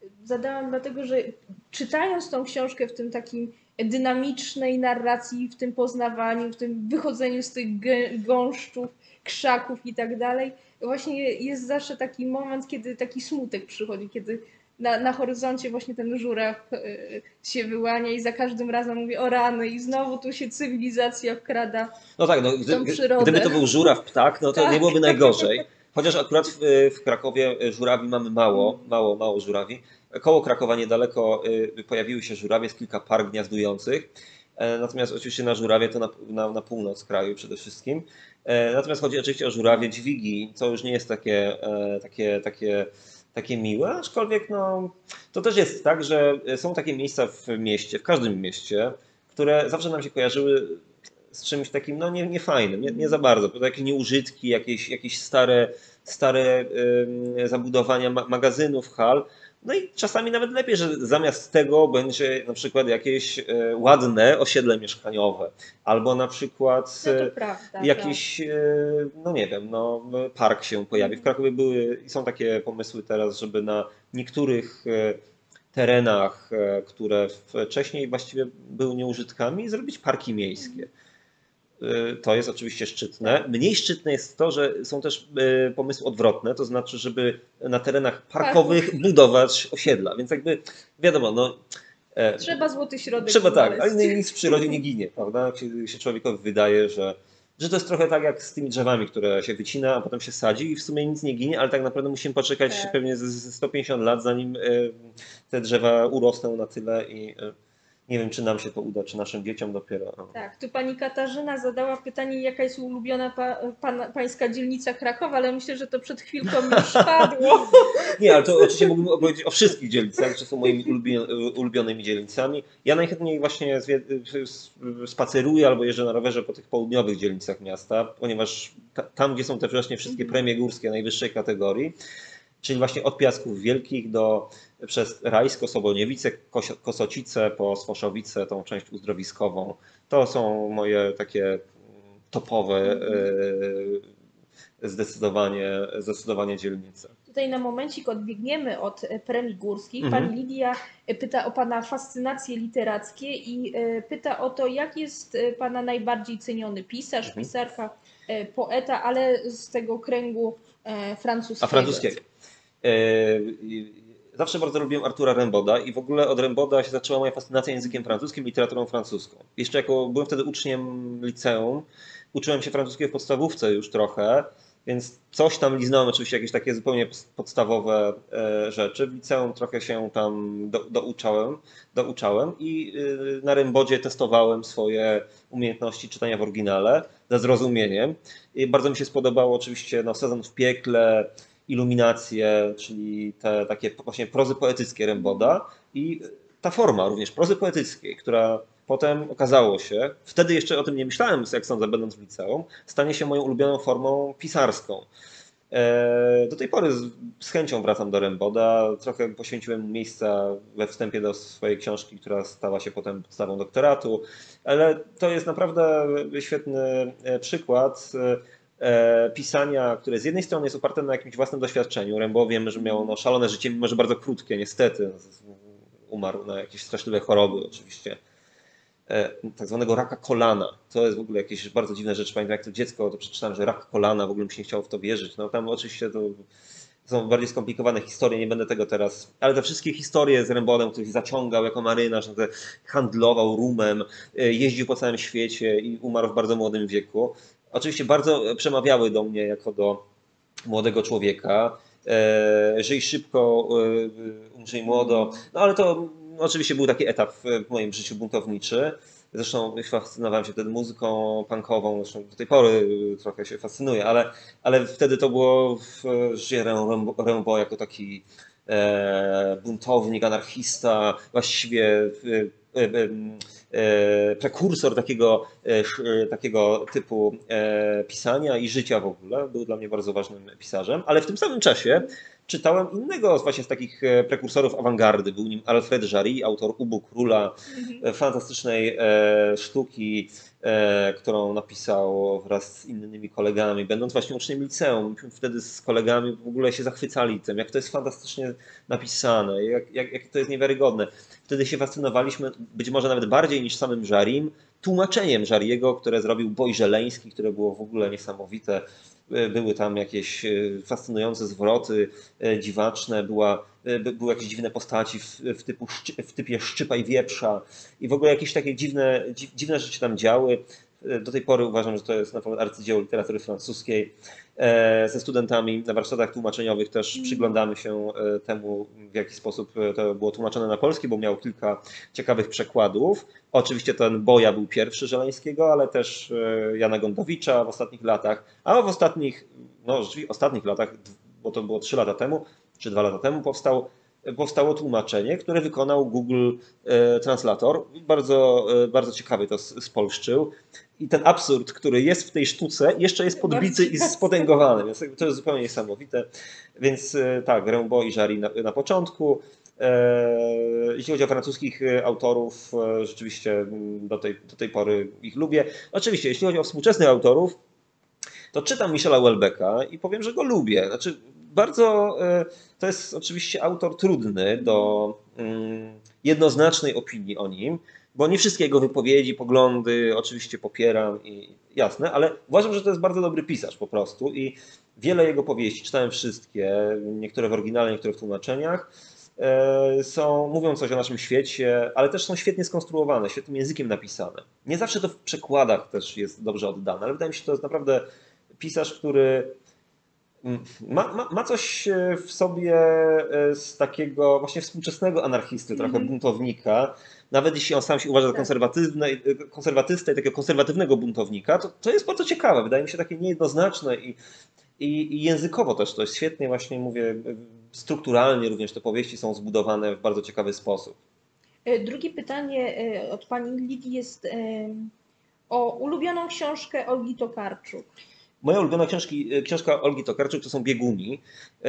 zadałam dlatego, że czytając tą książkę w tym takim dynamicznej narracji, w tym poznawaniu, w tym wychodzeniu z tych gąszczów, krzaków i tak dalej, właśnie jest zawsze taki moment, kiedy taki smutek przychodzi, kiedy na, na horyzoncie właśnie ten żuraw y, się wyłania i za każdym razem mówi o rany i znowu tu się cywilizacja wkrada. No tak, no, gdy, gdyby to był żuraw ptak, no to tak. Nie byłoby najgorzej. Chociaż akurat w, w Krakowie żurawi mamy mało, mało, mało żurawi. Koło Krakowa niedaleko pojawiły się żurawie, jest kilka par gniazdujących. Natomiast oczywiście na żurawie to na, na, na północ kraju przede wszystkim. Natomiast chodzi oczywiście o żurawie dźwigi, co już nie jest takie, takie, takie, takie miłe, aczkolwiek no, to też jest tak, że są takie miejsca w mieście, w każdym mieście, które zawsze nam się kojarzyły z czymś takim no, nie, niefajnym, nie, nie za bardzo. To jakieś nieużytki, jakieś, jakieś stare, stare yy, zabudowania ma magazynów, hal. No i czasami nawet lepiej, że zamiast tego będzie na przykład jakieś e, ładne osiedle mieszkaniowe, albo na przykład e, no prawda, jakiś, e, no nie wiem, no, park się pojawi. W Krakowie były i są takie pomysły teraz, żeby na niektórych e, terenach, e, które wcześniej właściwie były nieużytkami, zrobić parki miejskie. To jest oczywiście szczytne. Mniej szczytne jest to, że są też pomysły odwrotne, to znaczy, żeby na terenach parkowych budować osiedla. Więc jakby wiadomo, no. Trzeba złoty środek. Trzeba znaleźć. Tak, ale nic w przyrodzie nie ginie, prawda? Się, się człowiekowi wydaje, że, że to jest trochę tak jak z tymi drzewami, które się wycina, a potem się sadzi i w sumie nic nie ginie, ale tak naprawdę musimy poczekać tak. pewnie ze sto pięćdziesiąt lat, zanim te drzewa urosną na tyle i. Nie wiem, czy nam się to uda, czy naszym dzieciom dopiero. Tak, tu pani Katarzyna zadała pytanie, jaka jest ulubiona pa, pan, pańska dzielnica Krakowa, ale myślę, że to przed chwilką już padło. Nie, ale to oczywiście mógłbym opowiedzieć o wszystkich dzielnicach, które są moimi ulubionymi dzielnicami. Ja najchętniej właśnie spaceruję albo jeżdżę na rowerze po tych południowych dzielnicach miasta, ponieważ tam, gdzie są te właśnie wszystkie premie górskie najwyższej kategorii, czyli właśnie od Piasków Wielkich do przez Rajsko, Sobolniewice, Kosocice, po Swoszowice, tą część uzdrowiskową. To są moje takie topowe zdecydowanie, zdecydowanie dzielnice. Tutaj na momencik odbiegniemy od premii górskich. Mhm. Pani Lidia pyta o Pana fascynacje literackie i pyta o to, jak jest Pana najbardziej ceniony pisarz, mhm. pisarka, poeta, ale z tego kręgu francuskiego. A francuskiego. Zawsze bardzo lubiłem Artura Rimbaуда i w ogóle od Rimbauda się zaczęła moja fascynacja językiem francuskim, literaturą francuską. Jeszcze jako byłem wtedy uczniem liceum, uczyłem się francuskiego w podstawówce już trochę, więc coś tam liznąłem, oczywiście jakieś takie zupełnie podstawowe rzeczy. W liceum trochę się tam do, douczałem, douczałem i na Rimbaudzie testowałem swoje umiejętności czytania w oryginale ze zrozumieniem. I bardzo mi się spodobało oczywiście no, Sezon w piekle, Iluminacje, czyli te takie właśnie prozy poetyckie Rimbauda i ta forma również prozy poetyckiej, która potem okazało się, wtedy jeszcze o tym nie myślałem, jak sądzę, będąc w liceum, stanie się moją ulubioną formą pisarską. Do tej pory z chęcią wracam do Rimbauda, trochę poświęciłem mu miejsca we wstępie do swojej książki, która stała się potem podstawą doktoratu, ale to jest naprawdę świetny przykład pisania, które z jednej strony jest oparte na jakimś własnym doświadczeniu. Rimbaud wiemy, że miał no, szalone życie, mimo że bardzo krótkie, niestety. Umarł na jakieś straszliwe choroby oczywiście. Tak zwanego raka kolana. To jest w ogóle jakieś bardzo dziwne rzeczy. Pamiętam, jak to dziecko to przeczytałem, że rak kolana, w ogóle mi się nie chciało w to wierzyć. No tam oczywiście to są bardziej skomplikowane historie, nie będę tego teraz, ale te wszystkie historie z Rimbaudem, który się zaciągał jako marynarz, handlował rumem, jeździł po całym świecie i umarł w bardzo młodym wieku. Oczywiście bardzo przemawiały do mnie jako do młodego człowieka. Żyj szybko, umrzyj młodo. No ale to oczywiście był taki etap w moim życiu buntowniczy. Zresztą fascynowałem się wtedy muzyką punkową, zresztą do tej pory trochę się fascynuję, ale, ale wtedy to było w życiu Rimbaud jako taki e, buntownik, anarchista, właściwie e, e, e, prekursor takiego, e, takiego typu e, pisania i życia w ogóle. Był dla mnie bardzo ważnym pisarzem, ale w tym samym czasie czytałem innego właśnie z takich prekursorów awangardy. Był nim Alfred Jarry, autor Ubu Króla, mhm. fantastycznej sztuki, którą napisał wraz z innymi kolegami, będąc właśnie uczniem liceum. Myśmy wtedy z kolegami w ogóle się zachwycali tym, jak to jest fantastycznie napisane, jak, jak, jak to jest niewiarygodne. Wtedy się fascynowaliśmy, być może nawet bardziej niż samym Jarrym, tłumaczeniem Jarry'ego, które zrobił Boj Żeleński, które było w ogóle niesamowite. Były tam jakieś fascynujące zwroty, dziwaczne, była, były jakieś dziwne postaci w, w, typu, w typie Szczypa i Wieprza i w ogóle jakieś takie dziwne, dziwne rzeczy tam działy. Do tej pory uważam, że to jest naprawdę arcydzieło literatury francuskiej. Ze studentami na warsztatach tłumaczeniowych też przyglądamy się temu, w jaki sposób to było tłumaczone na polski, bo miał kilka ciekawych przekładów. Oczywiście ten Boja był pierwszy Żeleńskiego, ale też Jana Gondowicza w ostatnich latach, a w ostatnich, no rzeczywiście ostatnich latach, bo to było trzy lata temu, czy dwa lata temu, powstał, powstało tłumaczenie, które wykonał Google Translator. Bardzo, bardzo ciekawy to spolszczył. I ten absurd, który jest w tej sztuce, jeszcze jest podbity i spotęgowany, więc to jest zupełnie niesamowite. Więc tak, Rimbaud i Jarry na, na początku. Jeśli chodzi o francuskich autorów, rzeczywiście do tej, do tej pory ich lubię. Oczywiście, jeśli chodzi o współczesnych autorów, to czytam Michela Houellebecqa i powiem, że go lubię. Znaczy, bardzo, to jest oczywiście autor trudny do jednoznacznej opinii o nim, bo nie wszystkie jego wypowiedzi, poglądy oczywiście popieram i jasne, ale uważam, że to jest bardzo dobry pisarz po prostu i wiele jego powieści, czytałem wszystkie, niektóre w oryginale, niektóre w tłumaczeniach, są, mówią coś o naszym świecie, ale też są świetnie skonstruowane, świetnym językiem napisane. Nie zawsze to w przekładach też jest dobrze oddane, ale wydaje mi się, że to jest naprawdę pisarz, który ma, ma, ma coś w sobie z takiego właśnie współczesnego anarchisty, trochę mm-hmm. buntownika. Nawet jeśli on sam się uważa za konserwatywne, konserwatystę i takiego konserwatywnego buntownika, to, to jest bardzo ciekawe. Wydaje mi się takie niejednoznaczne i, i, i językowo też to jest świetnie, właśnie mówię, strukturalnie również te powieści są zbudowane w bardzo ciekawy sposób. Drugie pytanie od pani Lidii jest o ulubioną książkę Olgi Tokarczuk. Moja ulubiona książki, książka Olgi Tokarczuk to są Bieguni.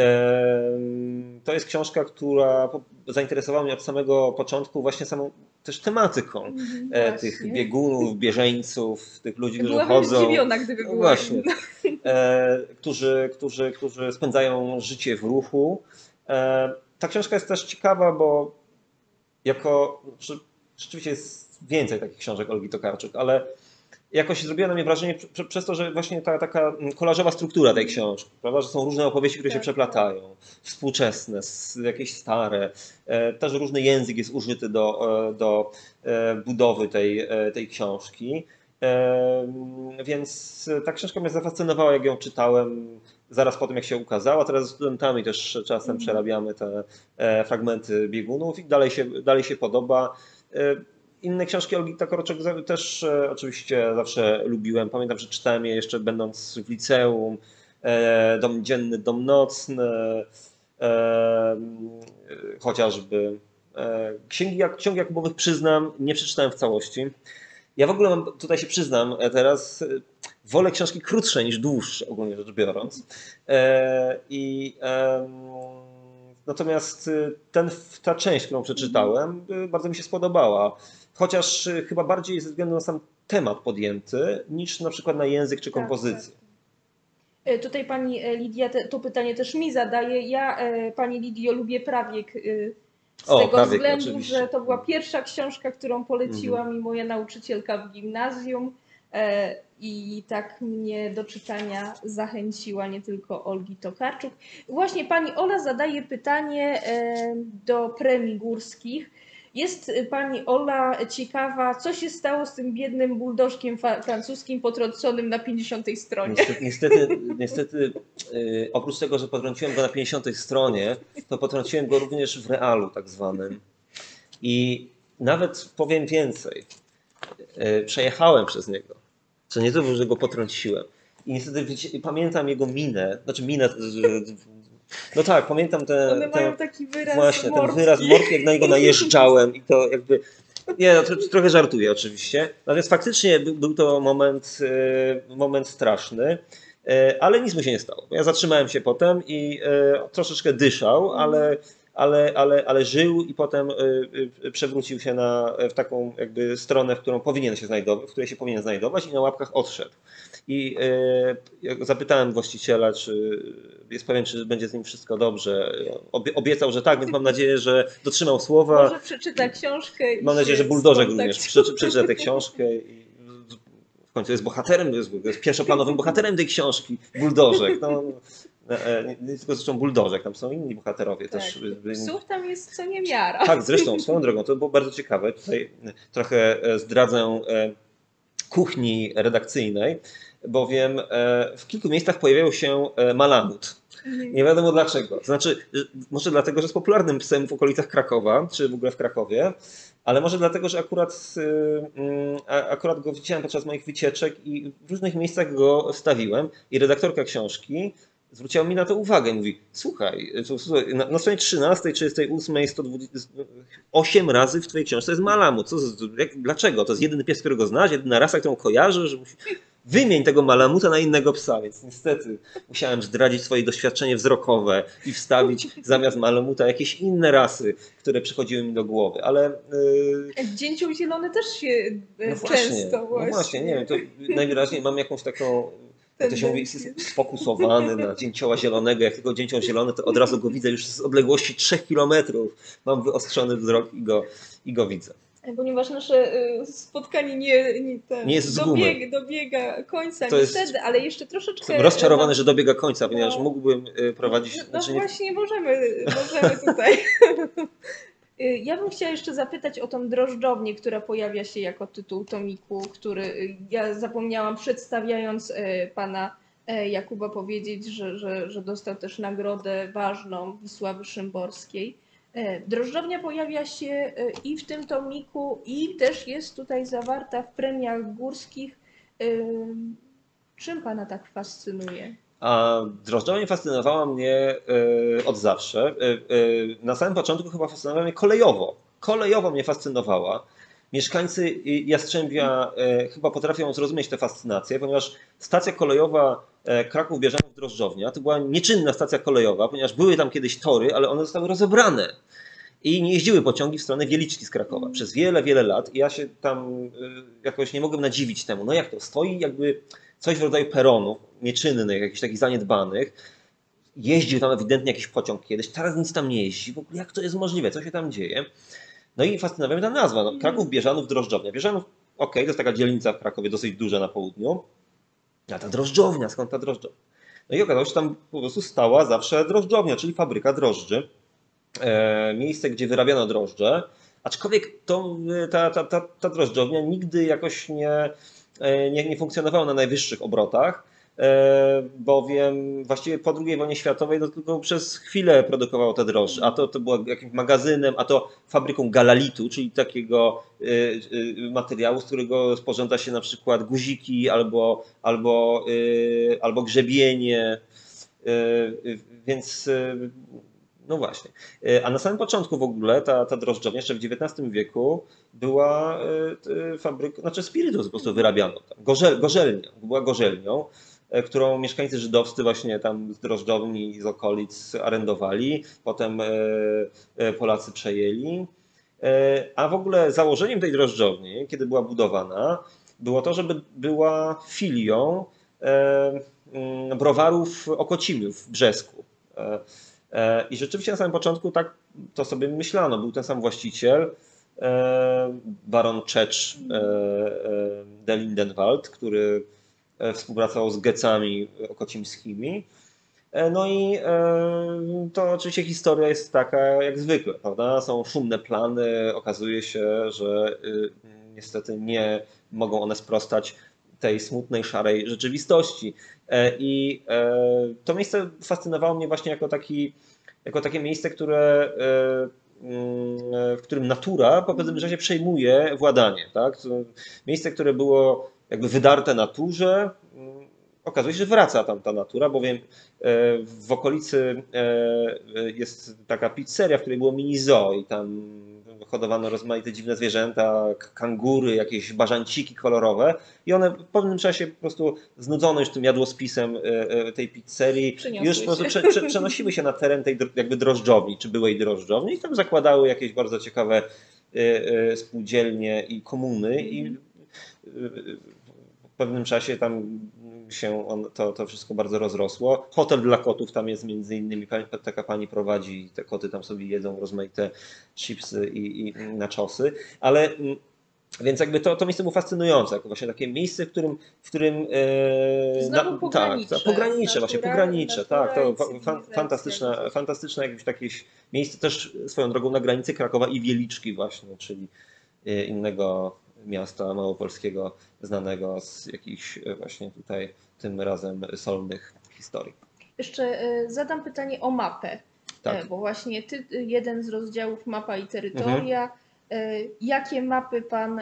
To jest książka, która zainteresowała mnie od samego początku właśnie samą też tematyką mm, tych biegunów, bieżeńców, tych ludzi, którzy Byłabym chodzą. Zdziwiona, gdyby była właśnie, którzy, którzy, którzy spędzają życie w ruchu. Ta książka jest też ciekawa, bo jako, rzeczywiście jest więcej takich książek Olgi Tokarczuk, ale jakoś zrobiła na mnie wrażenie przez to, że właśnie ta taka kolażowa struktura tej książki, prawda, że są różne opowieści, które się przeplatają, współczesne, jakieś stare, też różny język jest użyty do, do budowy tej, tej książki, więc ta książka mnie zafascynowała, jak ją czytałem zaraz po tym, jak się ukazała. Teraz z studentami też czasem mm. przerabiamy te fragmenty biegunów i dalej się, dalej się podoba. Inne książki Olgi Tokarczuk też e, oczywiście zawsze lubiłem. Pamiętam, że czytałem je jeszcze będąc w liceum. E, Dom dzienny, dom nocny, e, chociażby. E, księgi, ksiąg Jakubowych, przyznam, nie przeczytałem w całości. Ja w ogóle mam, tutaj się przyznam teraz, wolę książki krótsze niż dłuższe, ogólnie rzecz biorąc. E, i, e, natomiast ten, ta część, którą przeczytałem, bardzo mi się spodobała. Chociaż chyba bardziej ze względu na sam temat podjęty, niż na przykład na język czy kompozycję. Tak, tak. Tutaj pani Lidia te, to pytanie też mi zadaje. Ja, pani Lidio, lubię Prawiek z o, tego prawiek, względu, oczywiście. że to była pierwsza książka, którą poleciła mm. mi moja nauczycielka w gimnazjum i tak mnie do czytania zachęciła, nie tylko Olgi Tokarczuk. Właśnie pani Ola zadaje pytanie do premii górskich. Jest pani Ola ciekawa, co się stało z tym biednym buldożkiem francuskim potrąconym na pięćdziesiątej stronie? Niestety, niestety, niestety yy, oprócz tego, że potrąciłem go na pięćdziesiątej stronie, to potrąciłem go również w realu tak zwanym. I nawet powiem więcej, yy, przejechałem przez niego. Co nie to, że go potrąciłem. I niestety pamiętam jego minę, znaczy minę... No tak, pamiętam te, One te, mają taki wyraz właśnie, morski. ten wyraz morski, jak na niego najeżdżałem i to jakby, nie, no, trochę żartuję oczywiście, natomiast faktycznie był, był to moment, moment straszny. ale nic mu się nie stało. Ja zatrzymałem się potem i troszeczkę dyszał, ale, ale, ale, ale żył i potem przewrócił się na, w taką jakby stronę, w którą powinien się znajdować, w której się powinien znajdować i na łapkach odszedł. I zapytałem właściciela, czy jest pewien, czy będzie z nim wszystko dobrze. Obiecał, że tak, więc mam nadzieję, że dotrzymał słowa. Może przeczyta książkę. I mam nadzieję, że Buldożek również przeczyta tę książkę. I w końcu jest bohaterem, jest, jest pierwszoplanowym bohaterem tej książki. Buldożek. No, nie, nie tylko zresztą Buldożek, tam są inni bohaterowie tak, też. Psów tam jest co niemiara. Tak, zresztą swoją drogą, to było bardzo ciekawe. Tutaj trochę zdradzę kuchni redakcyjnej, bowiem w kilku miejscach pojawiał się malamut. Nie wiadomo dlaczego. Znaczy, może dlatego, że jest popularnym psem w okolicach Krakowa, czy w ogóle w Krakowie, ale może dlatego, że akurat, akurat go widziałem podczas moich wycieczek i w różnych miejscach go stawiłem i redaktorka książki zwróciła mi na to uwagę. Mówi, słuchaj, słuchaj na, na stronie trzynastej, trzydziestej ósmej, sto dwadzieścia osiem razy w twojej książce jest malamut. Co, jak, dlaczego? To jest jedyny pies, którego znasz, jedyna rasa, którą kojarzysz, że musi... Wymień tego malamuta na innego psa, więc niestety musiałem zdradzić swoje doświadczenie wzrokowe i wstawić zamiast malamuta jakieś inne rasy, które przychodziły mi do głowy, ale... Yy... Dzięcioł zielony też się no często właśnie. właśnie. No właśnie, nie wiem, to najwyraźniej mam jakąś taką... Jak to się mówi, sfokusowany na dzięcioła zielonego. Jak tylko dzięcioł zielony, to od razu go widzę już z odległości trzech kilometrów. Mam wyostrzony wzrok i go, i go widzę. Ponieważ nasze spotkanie nie, nie, ten, nie jest z dobieg, dobiega końca to niestety, jest... ale jeszcze troszeczkę... Jestem rozczarowany, że dobiega końca, ponieważ no, mógłbym prowadzić... No, no znaczy właśnie nie możemy, możemy tutaj... Ja bym chciała jeszcze zapytać o tą drożdżownię, która pojawia się jako tytuł tomiku, który ja zapomniałam przedstawiając pana Jakuba powiedzieć, że, że, że dostał też nagrodę ważną Wisławy Szymborskiej. Drożdżownia pojawia się i w tym tomiku, i też jest tutaj zawarta w premiach górskich. Czym pana tak fascynuje? A drożdżownia fascynowała mnie od zawsze. Na samym początku chyba fascynowała mnie kolejowo. Kolejowo mnie fascynowała. Mieszkańcy Jastrzębia chyba potrafią zrozumieć tę fascynację, ponieważ stacja kolejowa Kraków-Bieżanów-Drożdżownia to była nieczynna stacja kolejowa, ponieważ były tam kiedyś tory, ale one zostały rozebrane. I nie jeździły pociągi w stronę Wieliczki z Krakowa przez wiele, wiele lat. I ja się tam jakoś nie mogłem nadziwić temu. No jak to? Stoi jakby coś w rodzaju peronów nieczynnych, jakichś takich zaniedbanych. Jeździł tam ewidentnie jakiś pociąg kiedyś, teraz nic tam nie jeździ. W ogóle jak to jest możliwe? Co się tam dzieje? No i fascynowała mnie ta nazwa. No, Kraków, Bieżanów, Drożdżownia. Bieżanów, okej, okay, to jest taka dzielnica w Krakowie dosyć duża na południu. A ta drożdżownia, skąd ta drożdżownia? No i okazało się, że tam po prostu stała zawsze drożdżownia, czyli fabryka drożdży. E, miejsce, gdzie wyrabiano drożdże. Aczkolwiek to, ta, ta, ta, ta drożdżownia nigdy jakoś nie, nie, nie funkcjonowała na najwyższych obrotach, e, bowiem właściwie po drugiej wojnie światowej to tylko przez chwilę produkowało te drożdże. A to, to było jakimś magazynem, a to fabryką galalitu, czyli takiego y, y, materiału, z którego sporządza się na przykład guziki albo, albo, y, albo grzebienie. Y, y, więc y, no właśnie. A na samym początku w ogóle ta, ta drożdżownia, jeszcze w dziewiętnastym wieku, była fabryką, znaczy spirytus po prostu wyrabiano. Gorzel, gorzelnią, była gorzelnią, którą mieszkańcy żydowscy właśnie tam z drożdżowni z okolic arendowali, potem Polacy przejęli. A w ogóle założeniem tej drożdżowni, kiedy była budowana, było to, żeby była filią browarów Okocimiów w Brzesku. I rzeczywiście na samym początku tak to sobie myślano. Był ten sam właściciel, baron Czecz de Lindenwald, który współpracował z Gecami okocimskimi. No i to oczywiście historia jest taka jak zwykle, prawda? Są szumne plany, okazuje się, że niestety nie mogą one sprostać tej smutnej, szarej rzeczywistości. I to miejsce fascynowało mnie właśnie jako, taki, jako takie miejsce, które, w którym natura po pewnym czasie przejmuje władanie. Tak? Miejsce, które było jakby wydarte naturze, okazuje się, że wraca tam ta natura, bowiem w okolicy jest taka pizzeria, w której było mini zoo i tam hodowano rozmaite dziwne zwierzęta, kangury, jakieś bażanciki kolorowe i one w pewnym czasie po prostu znudzone już tym jadłospisem tej pizzerii Przyniosły już po prostu się. prze, prze, przenosiły się na teren tej jakby drożdżowni, czy byłej drożdżowni i tam zakładały jakieś bardzo ciekawe spółdzielnie i komuny i w pewnym czasie tam się on, to, to wszystko bardzo rozrosło. Hotel dla kotów tam jest między innymi, taka pani prowadzi i te koty tam sobie jedzą rozmaite chipsy i, i naczosy, ale więc jakby to, to miejsce było fascynujące, jako właśnie takie miejsce, w którym, w którym e, Znowu na, pogranicze. tak, pogranicze, właśnie Natura, pogranicze, tak, to natura fan, fantastyczne, fantastyczne jakieś takie miejsce też swoją drogą na granicy Krakowa i Wieliczki właśnie, czyli innego miasta małopolskiego znanego z jakichś właśnie tutaj tym razem solnych historii. Jeszcze zadam pytanie o mapę, tak. Bo właśnie ty, jeden z rozdziałów mapa i terytoria. Mhm. Jakie mapy pan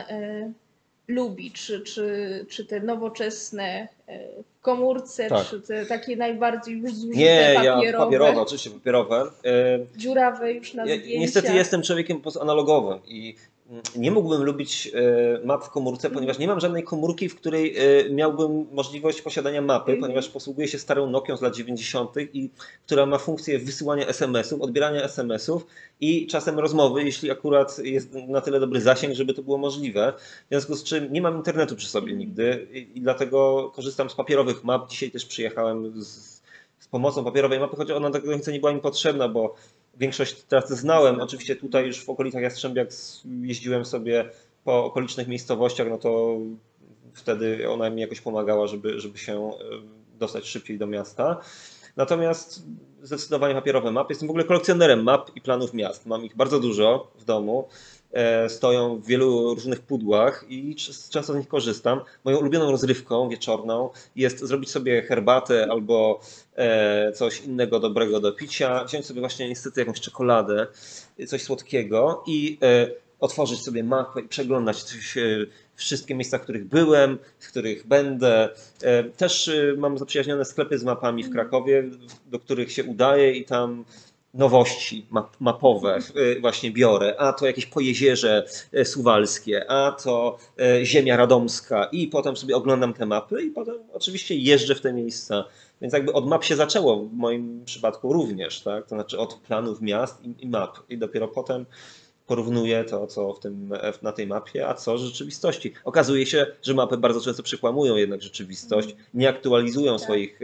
lubi? Czy, czy, czy te nowoczesne w komórce, tak. czy te takie najbardziej już zużyte Nie, papierowe? Nie, ja papierowe, oczywiście papierowe. Dziurawe już na zdjęciach. Ja, niestety jestem człowiekiem po prostu analogowym i nie mógłbym lubić map w komórce, ponieważ nie mam żadnej komórki, w której miałbym możliwość posiadania mapy, mm. ponieważ posługuję się starą Nokią z lat dziewięćdziesiątych i która ma funkcję wysyłania es em esów, odbierania es em esów i czasem rozmowy, jeśli akurat jest na tyle dobry zasięg, żeby to było możliwe. W związku z czym nie mam internetu przy sobie nigdy i, i dlatego korzystam z papierowych map. Dzisiaj też przyjechałem z, z pomocą papierowej mapy, choć ona tak do końca nie była mi potrzebna, bo większość trasy znałem. Oczywiście tutaj już w okolicach Jastrzębia, jak jeździłem sobie po okolicznych miejscowościach, no to wtedy ona mi jakoś pomagała, żeby, żeby się dostać szybciej do miasta. Natomiast zdecydowanie papierowe mapy. Jestem w ogóle kolekcjonerem map i planów miast. Mam ich bardzo dużo w domu. Stoją w wielu różnych pudłach i często z nich korzystam. Moją ulubioną rozrywką wieczorną jest zrobić sobie herbatę albo coś innego dobrego do picia, wziąć sobie właśnie niestety jakąś czekoladę, coś słodkiego i otworzyć sobie mapę i przeglądać wszystkie miejsca, w których byłem, w których będę. Też mam zaprzyjaźnione sklepy z mapami w Krakowie, do których się udaję i tam nowości map, mapowe właśnie biorę, a to jakieś Pojezierze Suwalskie, a to ziemia radomska i potem sobie oglądam te mapy i potem oczywiście jeżdżę w te miejsca. Więc jakby od map się zaczęło w moim przypadku również, tak? To znaczy od planów miast i, i map i dopiero potem porównuję to, co w tym, na tej mapie, a co w rzeczywistości. Okazuje się, że mapy bardzo często przekłamują jednak rzeczywistość, nie aktualizują tak. swoich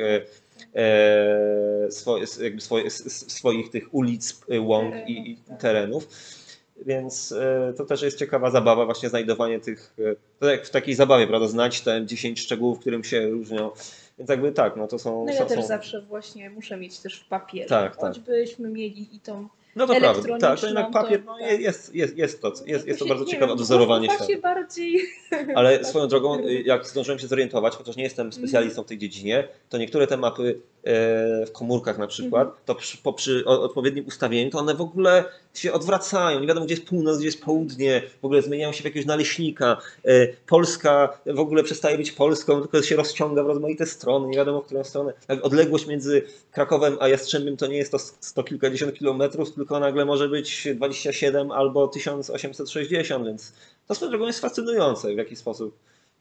E, swoje, jakby swoje, swoich tych ulic, łąk i, i terenów. Więc e, to też jest ciekawa zabawa, właśnie znajdowanie tych, to jak w takiej zabawie, prawda, znać te dziesięć szczegółów, którym się różnią. Więc jakby tak, no to są... No ja są, też są... zawsze właśnie muszę mieć też w papierze, tak, choćbyśmy tak. mieli i tą no to prawda, tak, to jednak papier, to, no, jest, jest, jest to, jest, jest to bardzo nie ciekawe wiem, odwzorowanie się bardziej. Ale swoją drogą, jak zdążyłem się zorientować, chociaż nie jestem specjalistą w tej dziedzinie, to niektóre te mapy w komórkach na przykład, to przy, po, przy odpowiednim ustawieniu, to one w ogóle się odwracają. Nie wiadomo, gdzie jest północ, gdzie jest południe, w ogóle zmieniają się w jakiegoś naleśnika. Polska w ogóle przestaje być Polską, tylko się rozciąga w rozmaite strony, nie wiadomo, w którą stronę. Odległość między Krakowem a Jastrzębiem to nie jest to sto kilkadziesiąt kilometrów, tylko nagle może być dwadzieścia siedem albo tysiąc osiemset sześćdziesiąt, więc to swoją drogą jest fascynujące, w jaki sposób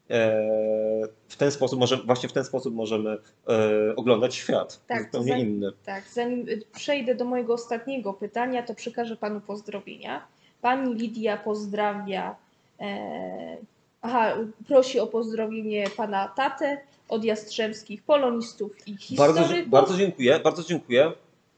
w ten sposób może, właśnie w ten sposób możemy oglądać świat, tak, zupełnie zanim, inny. Tak, zanim przejdę do mojego ostatniego pytania, to przekażę panu pozdrowienia. Pani Lidia pozdrawia, e, aha, prosi o pozdrowienie pana tatę od jastrzębskich polonistów i historyków. Bardzo, bardzo dziękuję, bardzo dziękuję.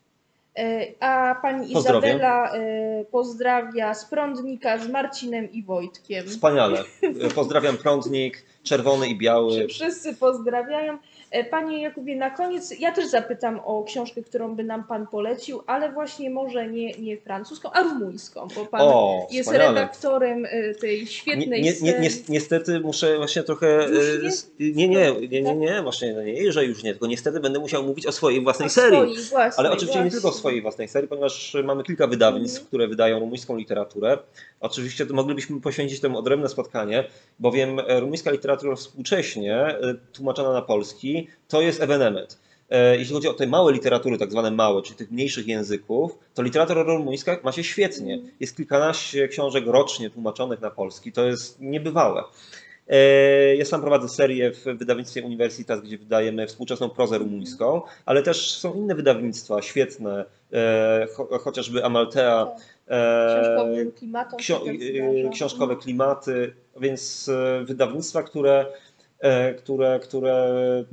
A pani Izabela pozdrawia z Prądnika z Marcinem i Wojtkiem. Wspaniale. Pozdrawiam Prądnik, czerwony i biały. Wszyscy pozdrawiają. Panie Jakubie, na koniec ja też zapytam o książkę, którą by nam pan polecił, ale właśnie może nie, nie francuską, a rumuńską, bo pan o, jest wspaniale. redaktorem tej świetnej nie, nie, nie, Niestety muszę właśnie trochę... Nie? Nie, nie, nie, nie, nie, właśnie nie, że już nie, tylko niestety będę musiał mówić o swojej własnej o serii. Swojej własnej, ale oczywiście właśnie. Nie tylko o swojej własnej serii, ponieważ mamy kilka wydawnictw, mm. które wydają rumuńską literaturę. Oczywiście to moglibyśmy poświęcić temu odrębne spotkanie, bowiem rumuńska literatura współcześnie tłumaczona na polski to jest ewenement. jeśli chodzi o te małe literatury, tak zwane małe, czyli tych mniejszych języków, to literatura rumuńska ma się świetnie. Jest kilkanaście książek rocznie tłumaczonych na polski, to jest niebywałe. Ja sam prowadzę serię w wydawnictwie Universitas, gdzie wydajemy współczesną prozę rumuńską, ale też są inne wydawnictwa świetne, cho chociażby Amaltea, książkowe klimaty, ksio książkowe klimaty, więc wydawnictwa, które, które, które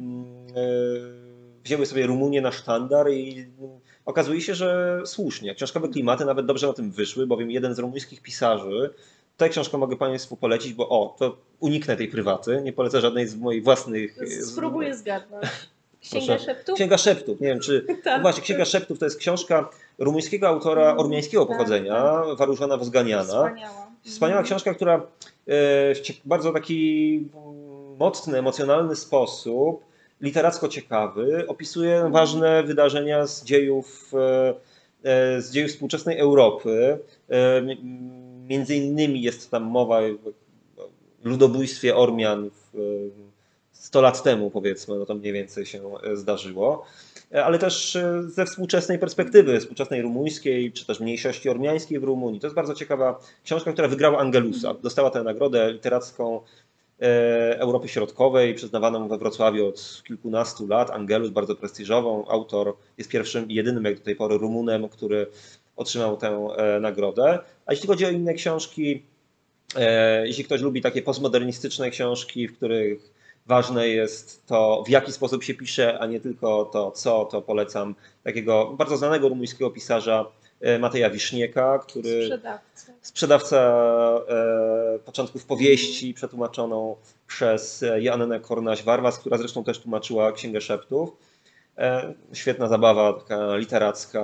wzięły sobie Rumunię na sztandar i okazuje się, że słusznie. Książkowe klimaty nawet dobrze na tym wyszły, bowiem jeden z rumuńskich pisarzy, tę książkę mogę Państwu polecić, bo o, to uniknę tej prywaty, nie polecę żadnej z moich własnych... Spróbuję zgadnąć. Księga Szeptów? Księga Szeptów, nie wiem czy... No właśnie, Księga Szeptów to jest książka rumuńskiego autora ormiańskiego pochodzenia, Varużana Wozganiana. Wspaniała. Wspaniała książka, która w bardzo taki mocny, emocjonalny sposób, literacko ciekawy, opisuje ważne wydarzenia z dziejów, z dziejów współczesnej Europy. Między innymi jest tam mowa o ludobójstwie Ormian sto lat temu, powiedzmy, no to mniej więcej się zdarzyło, ale też ze współczesnej perspektywy, współczesnej rumuńskiej, czy też mniejszości ormiańskiej w Rumunii. To jest bardzo ciekawa książka, która wygrała Angelusa. Dostała tę nagrodę literacką Europy Środkowej, przyznawaną we Wrocławiu od kilkunastu lat. Angelus, bardzo prestiżową. Autor jest pierwszym i jedynym jak do tej pory Rumunem, który otrzymał tę nagrodę. A jeśli chodzi o inne książki, jeśli ktoś lubi takie postmodernistyczne książki, w których ważne jest to, w jaki sposób się pisze, a nie tylko to co, to polecam takiego bardzo znanego rumuńskiego pisarza Mateja Wisznieka, który Sprzedawca, sprzedawca e, początków powieści przetłumaczoną przez Joannę Kornaś-Warwas, która zresztą też tłumaczyła Księgę Szeptów. E, świetna zabawa, taka literacka,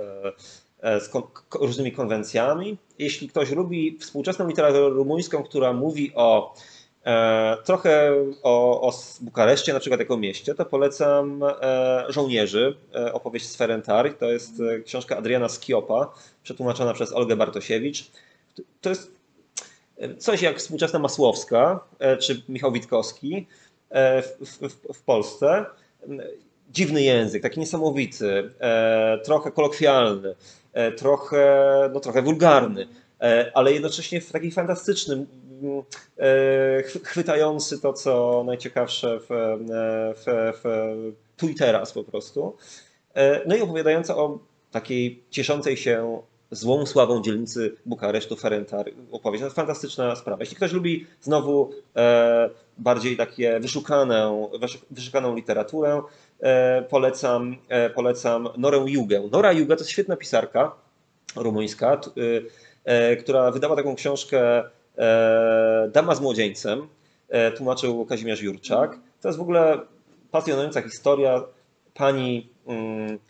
e, z kon różnymi konwencjami. Jeśli ktoś lubi współczesną literaturę rumuńską, która mówi o e, trochę o, o Bukareszcie, na przykład jako mieście, to polecam e, Żołnierzy, e, opowieść z Ferencvari. To jest książka Adriana Skiopa, przetłumaczona przez Olgę Bartosiewicz. To jest coś jak współczesna Masłowska e, czy Michał Witkowski e, w, w, w Polsce. Dziwny język, taki niesamowity, e, trochę kolokwialny, e, trochę, no, trochę wulgarny, e, ale jednocześnie w taki fantastyczny, e, chwytający to, co najciekawsze w, w, w tu i teraz po prostu. E, no i opowiadająca o takiej cieszącej się złą sławą dzielnicy Bukaresztu, Ferencvari. Opowieść. To jest fantastyczna sprawa. Jeśli ktoś lubi znowu e, bardziej takie wyszukaną, wyszukaną literaturę, e, polecam, e, polecam Norę Jugę. Nora Juga to jest świetna pisarka rumuńska, e, która wydała taką książkę e, Dama z młodzieńcem. E, tłumaczył Kazimierz Jurczak. To jest w ogóle pasjonująca historia pani mm,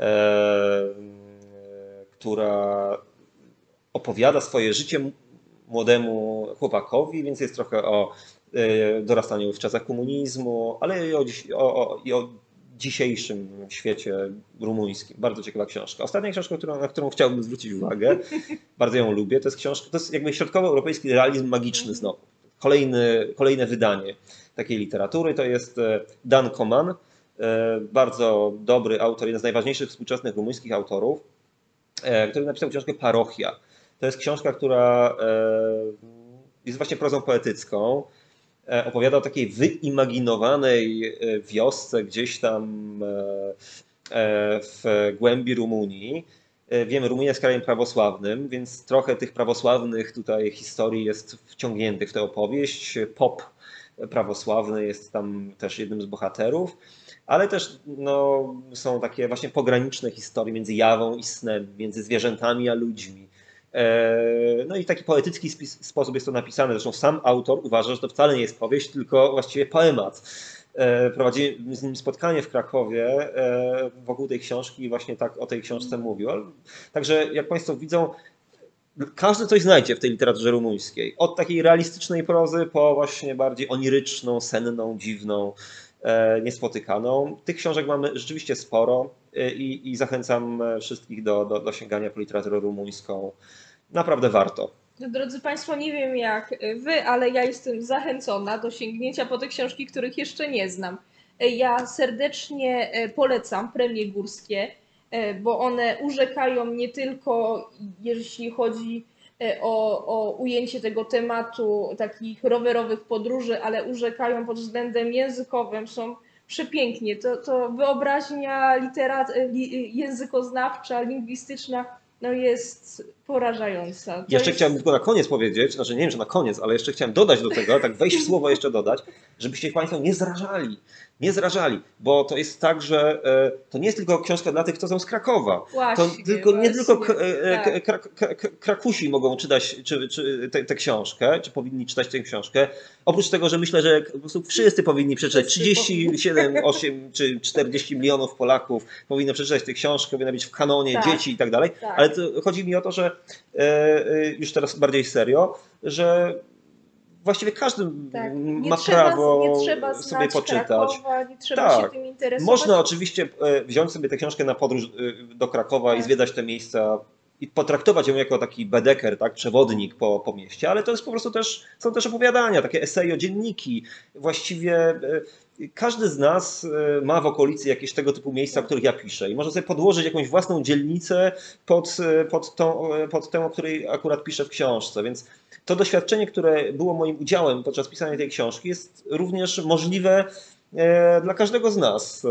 e, która opowiada swoje życie młodemu chłopakowi, więc jest trochę o dorastaniu w czasach komunizmu, ale i o, o, o, i o dzisiejszym świecie rumuńskim. Bardzo ciekawa książka. Ostatnia książka, którą, na którą chciałbym zwrócić uwagę, bardzo ją lubię, to jest książka, to jest jakby środkowoeuropejski realizm magiczny znowu. Kolejny, kolejne wydanie takiej literatury to jest Dan Koman, bardzo dobry autor, jeden z najważniejszych współczesnych rumuńskich autorów, który napisał książkę Parochia. To jest książka, która jest właśnie prozą poetycką. Opowiada o takiej wyimaginowanej wiosce gdzieś tam w głębi Rumunii. Wiemy, Rumunia jest krajem prawosławnym, więc trochę tych prawosławnych tutaj historii jest wciągniętych w tę opowieść. Pop prawosławny jest tam też jednym z bohaterów. Ale też no, są takie właśnie pograniczne historie między jawą i snem, między zwierzętami a ludźmi. No i w taki poetycki sposób jest to napisane. Zresztą sam autor uważa, że to wcale nie jest powieść, tylko właściwie poemat. Prowadzimy z nim spotkanie w Krakowie wokół tej książki i właśnie tak o tej książce mówił. Także jak Państwo widzą, każdy coś znajdzie w tej literaturze rumuńskiej. Od takiej realistycznej prozy po właśnie bardziej oniryczną, senną, dziwną, niespotykaną. Tych książek mamy rzeczywiście sporo i, i zachęcam wszystkich do, do, do sięgania po literaturę rumuńską. Naprawdę warto. Drodzy Państwo, nie wiem jak Wy, ale ja jestem zachęcona do sięgnięcia po te książki, których jeszcze nie znam. Ja serdecznie polecam Premie Górskie, bo one urzekają nie tylko, jeśli chodzi o, o ujęcie tego tematu takich rowerowych podróży, ale urzekają pod względem językowym, są przepięknie. To, to wyobraźnia literat, językoznawcza, lingwistyczna no jest porażająca. To Jeszcze jest... chciałem tylko na koniec powiedzieć, znaczy nie wiem, że na koniec, ale jeszcze chciałem dodać do tego, tak wejść w słowo jeszcze dodać, żebyście Państwo nie zrażali, nie zrażali, bo to jest tak, że to nie jest tylko książka dla tych, co są z Krakowa. Właśnie, to tylko, nie właśnie, tylko tak. kra, kra, Krakusi mogą czytać czy, czy tę książkę, czy powinni czytać tę książkę. Oprócz tego, że myślę, że po prostu wszyscy powinni przeczytać, trzydzieści siedem, osiem czy czterdzieści milionów Polaków powinno przeczytać tę książkę, powinna być w kanonie, tak, dzieci i tak dalej, tak. ale to chodzi mi o to, że już teraz bardziej serio, że właściwie każdy tak. ma trzeba, prawo nie trzeba sobie poczytać. Krakowa, nie trzeba tak. się tym interesować. Można oczywiście wziąć sobie tę książkę na podróż do Krakowa tak. i zwiedzać te miejsca i potraktować ją jako taki bedeker, tak, przewodnik po, po mieście, ale to jest po prostu też, są też opowiadania, takie esejo, dzienniki. Właściwie każdy z nas ma w okolicy jakieś tego typu miejsca, o których ja piszę i może sobie podłożyć jakąś własną dzielnicę pod, pod, tą, pod tę, o której akurat piszę w książce, więc to doświadczenie, które było moim udziałem podczas pisania tej książki, jest również możliwe dla każdego z nas,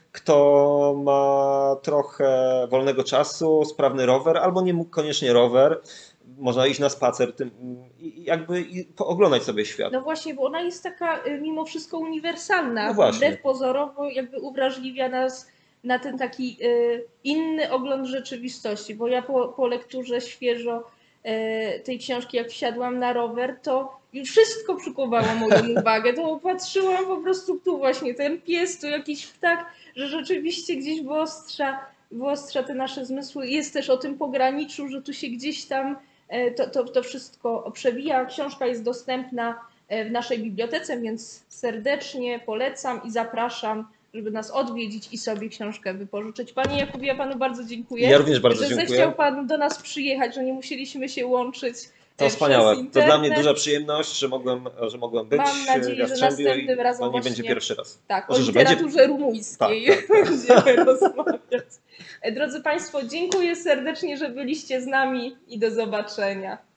kto ma trochę wolnego czasu, sprawny rower, albo nie mógł koniecznie rower. Można iść na spacer tym, i jakby i pooglądać sobie świat. No właśnie, bo ona jest taka mimo wszystko uniwersalna. No właśnie. Wbrew pozorowo jakby uwrażliwia nas na ten taki inny ogląd rzeczywistości, bo ja po, po lekturze świeżo tej książki, jak wsiadłam na rower, to już wszystko przykuwało moją uwagę. To patrzyłam po prostu tu właśnie, ten pies, tu jakiś ptak, że rzeczywiście gdzieś wyostrza, wyostrza te nasze zmysły. Jest też o tym pograniczu, że tu się gdzieś tam to, to, to wszystko przewija. Książka jest dostępna w naszej bibliotece, więc serdecznie polecam i zapraszam, żeby nas odwiedzić i sobie książkę wypożyczyć. Panie Jakubie, ja Panu bardzo dziękuję. Ja również bardzo że dziękuję. Że zechciał Pan do nas przyjechać, że nie musieliśmy się łączyć. To wspaniałe. To dla mnie duża przyjemność, że mogłem, że mogłem być. Mam nadzieję, że następnym razem to nie właśnie, będzie pierwszy raz. Tak, Może, o literaturze będzie... rumuńskiej tak, tak, tak. będziemy rozmawiać. Drodzy Państwo, dziękuję serdecznie, że byliście z nami i do zobaczenia.